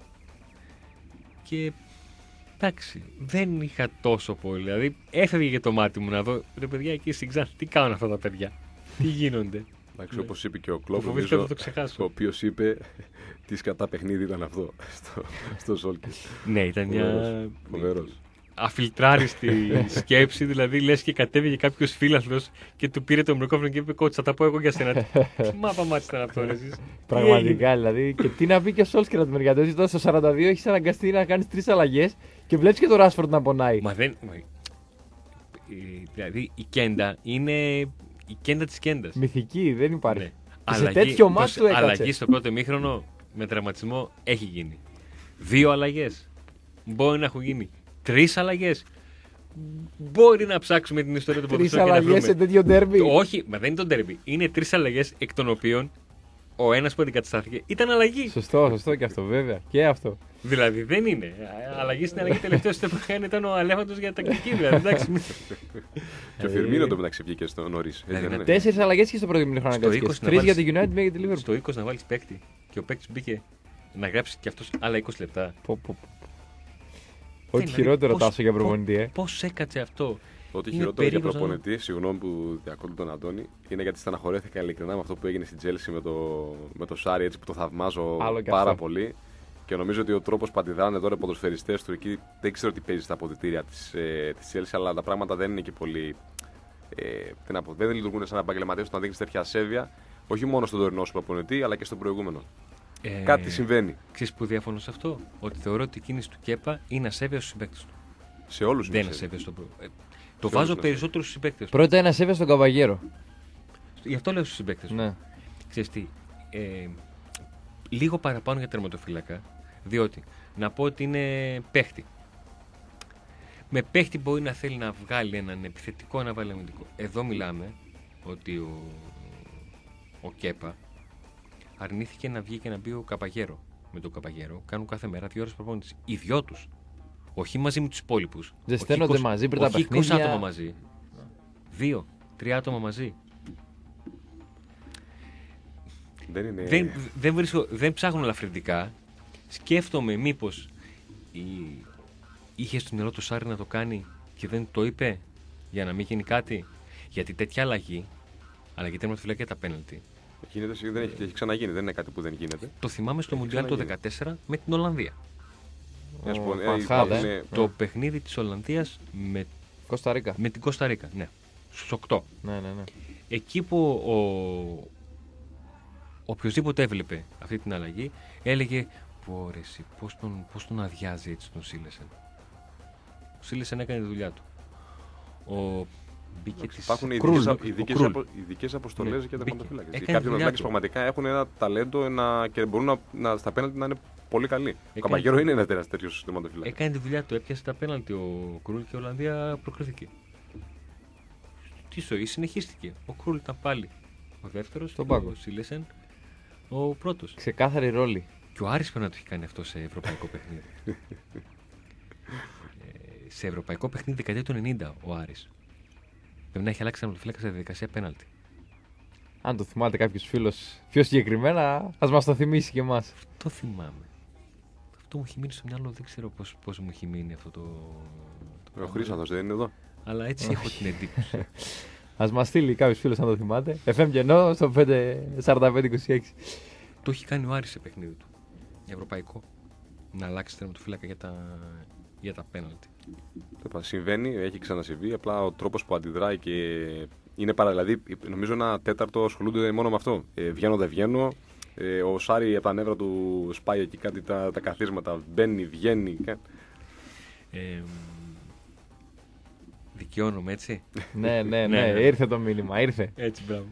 Και εντάξει, δεν είχα τόσο πολύ. Δηλαδή έφευγε και το μάτι μου να δω. Ρε παιδιά, εκεί στην Ξάνθη, τι κάνουν αυτά τα παιδιά. Τι γίνονται. Εντάξει, Ναι. όπως είπε και ο Κλόπ, Φοβήθηκα νομίζω, να το ξεχάσω. ο οποίος είπε τι σκατά παιχνίδι ήταν αυτό στο, στο Σόλκε. Ναι, ήταν μια Φοβερός. αφιλτράριστη σκέψη, δηλαδή λες και κατέβηκε κάποιο φίλαθλο και του πήρε το μικρόφωνο και είπε: Κότσα, θα τα πω εγώ για σένα. Τι μάπα μάτι ήταν αυτό, ρε, εσείς. Πραγματικά δηλαδή. Και τι να πει και ο Σόλσκερ από τη μεριά του. Έτσι, τώρα στο σαράντα δύο έχει αναγκαστεί να κάνει τρεις αλλαγές και βλέπει και το Ράσφορντ να πονάει. Μα δεν. μα, ε, Δηλαδή η Κέντα είναι η Κέντα τη Κέντα. Μυθική, δεν υπάρχει. Ναι. Και σε τέτοιο μάτς του έκατσε. Αλλαγή στο πρώτο ημίχρονο με τραυματισμό έχει γίνει. Δύο αλλαγές. Μπορεί να έχουν γίνει. Τρεις αλλαγές. Μπορεί να ψάξουμε την ιστορία του Τρεις ποδοσφαίρου και να αλλαγές σε βρούμε. τέτοιο ντέρμπι. Όχι, μα δεν είναι το ντέρμπι. Είναι τρεις αλλαγές εκ των οποίων ο ένας που αντικαταστάθηκε ήταν αλλαγή. Σωστό, σωστό και αυτό βέβαια. Και αυτό. Δηλαδή δεν είναι. Αλλαγή στην αλλαγή τελευταίο στο Παχέν ήταν ο Αλέφαντος για τακτική. Δηλαδή, εντάξει, μην- Και ο Φιρμίνο το μεταξύ βγήκε στο νωρίς. Ναι, ναι. Τέσσερις αλλαγές και στο πρώτο ημίχρονο Στο αναγκαστικές. είκοσι να Τρεις για βάλεις- τη United, μία για τη Liverpool. στο είκοσι να βάλεις παίκτη και ο παίκτης μπήκε να γράψει και αυτός άλλα είκοσι λεπτά. Πω, πω, πω. Ό,τι Δηλαδή, χειρότερο πώς- τάσο για πώς- προπονητή, ε. Πώς έκατσε αυτό. Ό,τι Είναι χειρότερο για περίπου σαν- προπονητή, συγγνώμη που διακόπτω τον Αντώνη, είναι γιατί στεναχωρέθηκα ειλικρινά με αυτό που έγινε στην Τζέλσι με το, με το Σάρι, έτσι που το θαυμάζω Άλλο και πάρα αυτό. πολύ. Και νομίζω ότι ο τρόπος που αντιδράνε τώρα οι ποδοσφαιριστές του εκεί, δεν ξέρω τι παίζει στα αποδυτήρια της, ε, της Chelsea, αλλά τα πράγματα δεν είναι και πολύ. Ε, τι να πω, δεν λειτουργούν σαν επαγγελματίες όταν δείχνει τέτοια ασέβεια, όχι μόνο στον τωρινό σου προπονητή, αλλά και στον προηγούμενο. Ε, Κάτι συμβαίνει Ξέρεις που διαφωνώ σε αυτό. Ότι θεωρώ ότι η κίνηση του Κέπα είναι ασέβεια στους συμπαίκτες του. σε όλους. Δεν είναι είναι ασέβεια στον προηγούμενο. Το Σε βάζω όλους περισσότερο στους συμπαίκτες του. Πρώτα ένα σέβεια στον Καβαγέρο. Γι' αυτό λέω στους συμπαίκτες του. Ναι. Ξέρεις τι, ε, λίγο παραπάνω για τερματοφύλακα, διότι να πω ότι είναι παίχτη. Με παίχτη μπορεί να θέλει να βγάλει έναν επιθετικό, ένα βάλει αμυντικό. Εδώ μιλάμε ότι ο, ο Κέπα αρνήθηκε να βγει και να μπει ο Καπαγέρο. Με τον Καπαγέρο κάνουν κάθε μέρα δύο ώρες προπόνηση. Οι δυο τους. Όχι μαζί με τους υπόλοιπους. Δεν Όχι στέλνονται είκοσι μαζί πριν τα όχι είκοσι παιχνίδια. άτομα μαζί. Δύο, τρία άτομα μαζί. Δεν είναι. Δεν, δεν, βρίσκω, δεν ψάχνω ελαφρυντικά. Σκέφτομαι μήπως η... είχε στο μυαλό του Σάρι να το κάνει και δεν το είπε για να μην γίνει κάτι. Γιατί τέτοια αλλαγή, αλλαγή τερματοφυλακή για τα πέναλτι, Γίνεται, δεν έχει, έχει ξαναγίνει, δεν είναι κάτι που δεν γίνεται. το θυμάμαι στο Έχει Μουντιάλ το ξαναγίνει. δεκατέσσερα με την Ολλανδία. Να σου πω, Ο ε, Φανχάλ, υπάρχουν, ε. ε, Το παιχνίδι της Ολλανδίας με, Κωνσταντίνα. με την Κωνσταντίνα. Ναι, στους οκτώ. Ναι, ναι, ναι. Εκεί που ο, οποιοσδήποτε έβλεπε αυτή την αλλαγή έλεγε πω ρε εσύ, πώς τον, πώς τον αδειάζει έτσι τον Σίλεσεν. Ο Σίλεσεν έκανε τη δουλειά του. Ο μπήκε της... Υπάρχουν Κρούλ, ειδικές, ο ειδικές, Κρούλ. απο, ειδικές αποστολές Ναι, για τα μπήκε. τερματοφύλακες. Έκανε Κάποιοι τη δουλειά τερματοφύλακες του. πραγματικά έχουν ένα ταλέντο ένα, και μπορούν να, να, στα πέναλτι να είναι πολύ καλοί. Ο Έκανε- Καμπαγέρο είναι ένα τεράστιο τέτοιο τερματοφύλακας. Έκανε τη δουλειά του, έπιασε τα πέναλτι ο Κρούλ και η Ολλανδία προκρίθηκε. Τη ζωή συνεχίστηκε. Ο Κρούλ ήταν πάλι ο δεύτερος, Στον και πάγκο. ο Σίλεσεν ο πρώτος. Ξεκάθαρη ρόλη. Και ο Άρης πρέπει να το έχει κάνει αυτό σε ευρωπαϊκό παιχνίδι. ε, σε ευρωπαϊκό παιχνίδι δεκαετία του ενενήντα ο Άρης. Πρέπει να έχει αλλάξει τερματοφύλακα σε διαδικασία πέναλτι. Αν το θυμάται κάποιος φίλος πιο συγκεκριμένα, ας μας το θυμίσει και εμάς. Το θυμάμαι. Αυτό μου έχει μείνει στο μυαλό, δεν ξέρω πώς, πώς μου έχει μείνει αυτό το. το Ο Χρήσανθος δεν είναι εδώ. Αλλά έτσι έχω την εντύπωση. Ας μας στείλει κάποιος φίλος αν το θυμάται. εφ εμ Γενό στο πέντε σαράντα πέντε είκοσι έξι. Το έχει κάνει ο Άρης σε παιχνίδι του. Ευρωπαϊκό. Να αλλάξει τερματοφύλακα για τα, για τα πέναλτι. Συμβαίνει, έχει ξανασυμβεί. Απλά ο τρόπος που αντιδράει και είναι παρά. Δηλαδή, νομίζω ένα τέταρτο ασχολούνται μόνο με αυτό. Ε, βγαίνω, δεν βγαίνω. Ε, ο Σάρι από τα νεύρα του σπάει εκεί κάτι τα, τα καθίσματα. Μπαίνει, βγαίνει. Ε, δικαιώνομαι, έτσι. ναι, ναι, ναι, ήρθε το μήνυμα, ήρθε. Έτσι, μπράβο.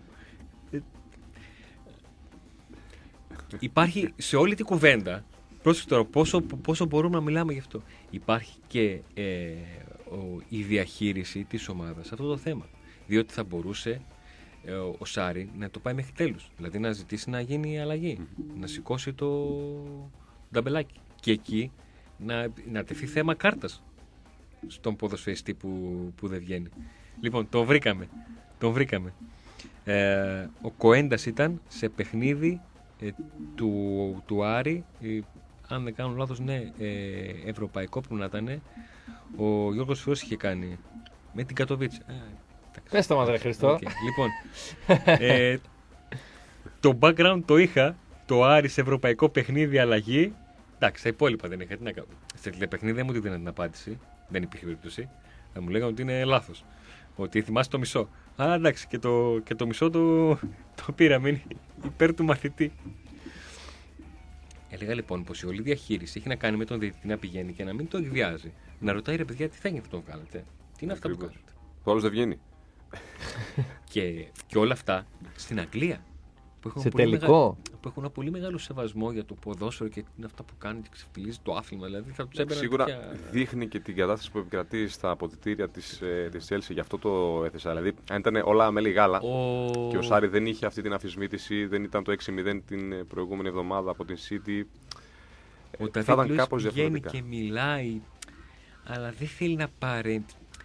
Υπάρχει σε όλη την κουβέντα, πρόσεχε τώρα, πόσο, πόσο μπορούμε να μιλάμε γι' αυτό. Υπάρχει και ε, ο, η διαχείριση της ομάδας σε αυτό το θέμα. Διότι θα μπορούσε ε, ο, ο Σάρι να το πάει μέχρι τέλους. Δηλαδή να ζητήσει να γίνει η αλλαγή, mm-hmm. να σηκώσει το νταμπελάκι. Και εκεί να, να τεθεί θέμα κάρτας στον ποδοσφαιριστή που, που δεν βγαίνει. Λοιπόν, το βρήκαμε. Το βρήκαμε. Ε, ο Κοέντας ήταν σε παιχνίδι ε, του, του Άρη, ε, αν δεν κάνω λάθος, ναι, ε, ευρωπαϊκό που να ήταν. Ο Γιώργος Φιός είχε κάνει με την Κατοβίτση. Πες το μας ρε Χριστό. Okay. Λοιπόν, ε, το background το είχα, το Άρη σε ευρωπαϊκό παιχνίδι αλλαγή. Εντάξει, τα υπόλοιπα δεν είχα. Τι να κάνω. Σε τηλεπαιχνίδι δεν μου τη δίνανε την απάντηση. Δεν υπήρχε περίπτωση. Θα μου λέγανε ότι είναι λάθος. Ότι θυμάσαι το μισό. Αλλά εντάξει, και το, και το μισό το, το πήραμε. Είναι υπέρ του μαθητή. Έλεγα λοιπόν πως η όλη διαχείριση έχει να κάνει με τον διαιτητή να πηγαίνει και να μην το εκβιάζει. Να ρωτάει ρε παιδιά, τι θα γίνει, θα το βγάλετε. Τι είναι αυτά που κάνετε. Το άλλο δεν βγαίνει. και, και όλα αυτά στην Αγγλία. Που έχουν, σε πολύ τελικό. Μεγα... που έχουν ένα πολύ μεγάλο σεβασμό για το ποδόσφαιρο και είναι αυτά που κάνει και ξεφτιλίζει το άθλημα. Δηλαδή θα τους έμπαιναν σίγουρα τέτοια... δείχνει και την κατάσταση που επικρατεί στα αποδυτήρια της, ε, της Chelsea. Γι' αυτό το έθεσα. Δηλαδή, αν ήταν όλα μέλη γάλα ο... και ο Σάρι δεν είχε αυτή την αφισμήτηση, δεν ήταν το έξι μηδέν την προηγούμενη εβδομάδα από την City. Ο ε, θα ήταν κάπως βγαίνει διαφορετικά. Και μιλάει, αλλά δεν θέλει να πάρει.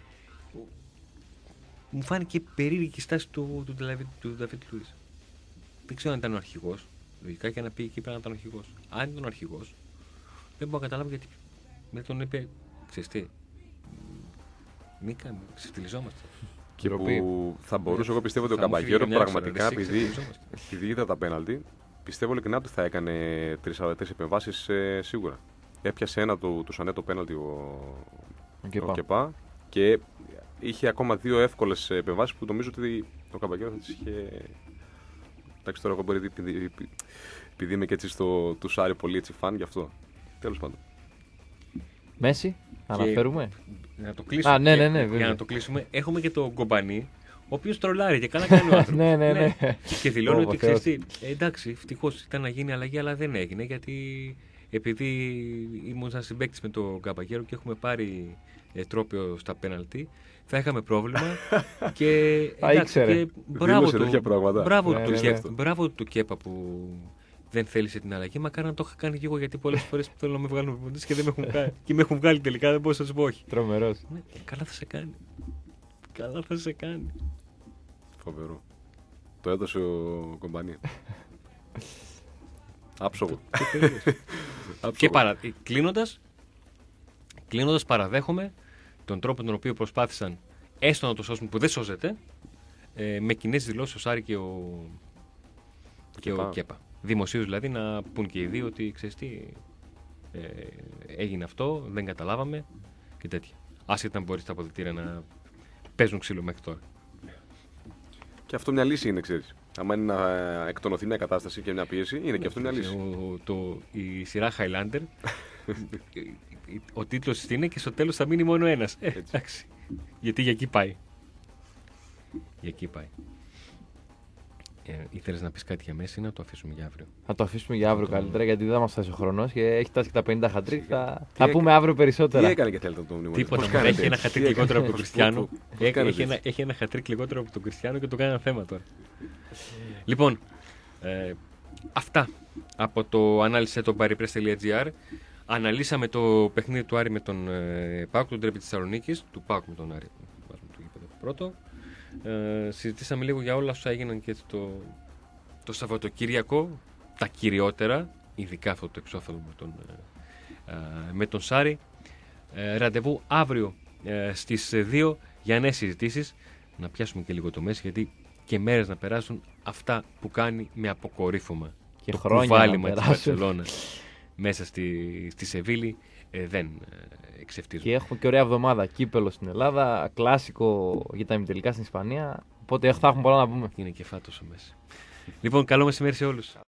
Μου φάνηκε περίεργη η στάση του, του, του Νταβίτ Λουίς. Δεν ξέρω αν ήταν ο αρχηγός. Λογικά και να πει εκεί πέρα να ήταν ο αρχηγός. Αν ήταν ο αρχηγός, δεν μπορώ να καταλάβω γιατί δεν τον είπε. Ξέρεις τι, μην κάνουμε, ξεφτυλιζόμαστε. Και που θα μπορούσε, εγώ πιστεύω ότι ο Καμπαγέρο πραγματικά, επειδή, επειδή είδα τα πέναλτι, πιστεύω ειλικρινά ότι θα έκανε τρεις επεμβάσεις ε, σίγουρα. Έπιασε ένα του, του Σανέ το πέναλτι ο, ο Κεπά και είχε ακόμα δύο εύκολες επεμβάσεις που νομίζω ότι ο Καμπαγέρο θα τις είχε. Εντάξει, τώρα εγώ μπορεί επειδή, επειδή είμαι και έτσι στο του Σάρι πολύ έτσι φαν γι' αυτό. Τέλος πάντων. Μέση, αναφέρουμε. Να το κλείσουμε. Α, ναι, ναι, ναι, για να το κλείσουμε, έχουμε και τον Κομπανί, ο οποίος τρολάρει και καλά κάνει ο άνθρωπος. ναι, ναι, ναι. Και δηλώνει ότι ξέρεις τι, εντάξει, ευτυχώς ήταν να γίνει αλλαγή, αλλά δεν έγινε γιατί επειδή ήμουν σαν συμπαίκτης με τον Καμπαγέρο και έχουμε πάρει ε, τρόπαιο στα πέναλτι, θα είχαμε πρόβλημα και, εντάξει, και μπράβο του, μπράβο, ναι, του, ναι, ναι. μπράβο του Κέπα που δεν θέλησε την αλλαγή. Μακάρι να το είχα κάνει και εγώ γιατί πολλές φορές θέλω να με βγάλουν προπονητές και δεν με έχουν κάνει. Και με έχουν βγάλει τελικά, δεν μπορούσα να σου πω όχι. Τρομερός. Ναι, καλά θα σε κάνει. Καλά θα σε κάνει. Φοβερό. Το έδωσε ο Κομπανί. Άψογο. Και παρα... κλείνοντας, κλείνοντας παραδέχομαι τον τρόπο τον οποίο προσπάθησαν έστω να το σώσουν που δεν σώζεται ε, με κοινές δηλώσεις ο Σάρι και ο, και ο Κέπα. Δημοσίως δηλαδή να πούν και οι δύο ότι ξέρεις τι, ε, έγινε αυτό, δεν καταλάβαμε και τέτοια. Άσχετα αν μπορεί τα αποδυτήρια να παίζουν ξύλο μέχρι τώρα. Και αυτό μια λύση είναι, ξέρεις. Αν είναι να εκτονωθεί μια κατάσταση και μια πίεση, είναι και αυτό μια λύση. Ο, το, η σειρά Highlander, ο τίτλος είναι και στο τέλος θα μείνει μόνο ένας. Ε, εντάξει. Γιατί για εκεί πάει. Για εκεί πάει. Ε, ήθελες να πεις κάτι για Μέση ή να το αφήσουμε για αύριο? Θα το αφήσουμε για αύριο το... καλύτερα γιατί δεν θα μας φτάσει ο χρόνος και έχει φτάσει και τα πενήντα χατρίκ. Θα, θα πούμε αύριο περισσότερα. Τι έκανε και θέλετε το μνημόνιο? Τίποτα. Έχει ένα χατρίκ λιγότερο από τον Κριστιανό. Έχει, ένα, έχει ένα χατρίκ λιγότερο από τον Κριστιανό και το κάνει ένα θέμα τώρα. Λοιπόν, ε, Αυτά από το ανάλυσε το baripress.gr. Αναλύσαμε το παιχνίδι του Άρη με τον ε, ΠΑΟΚ, τον ντέρμπι της Θεσσαλονίκης, του ΠΑΟΚ με τον Άρη, βάζουμε το γήπεδο πρώτο. Ε, συζητήσαμε λίγο για όλα όσα έγιναν και το, το Σαββατοκύριακο, τα κυριότερα, ειδικά αυτό το εξώφυλλο με τον, ε, ε, με τον Σάρη. Ε, ραντεβού αύριο ε, στις δύο για νέες συζητήσεις. Να πιάσουμε και λίγο το μέση, γιατί και μέρες να περάσουν αυτά που κάνει με αποκορύφωμα. Και το χρόνια κουβάλιμα να της περάσουν. Μπαρσελόνα μέσα στη, στη Σεβίλη ε, δεν ε, εξευτίζουν. Και έχουμε και ωραία εβδομάδα. Κύπελο στην Ελλάδα, κλάσικο για τα ημιτελικά στην Ισπανία. Οπότε θα έχουμε πολλά να πούμε. Είναι και φάτος ο μέσα. Λοιπόν, καλό μεσημέρι σε όλους.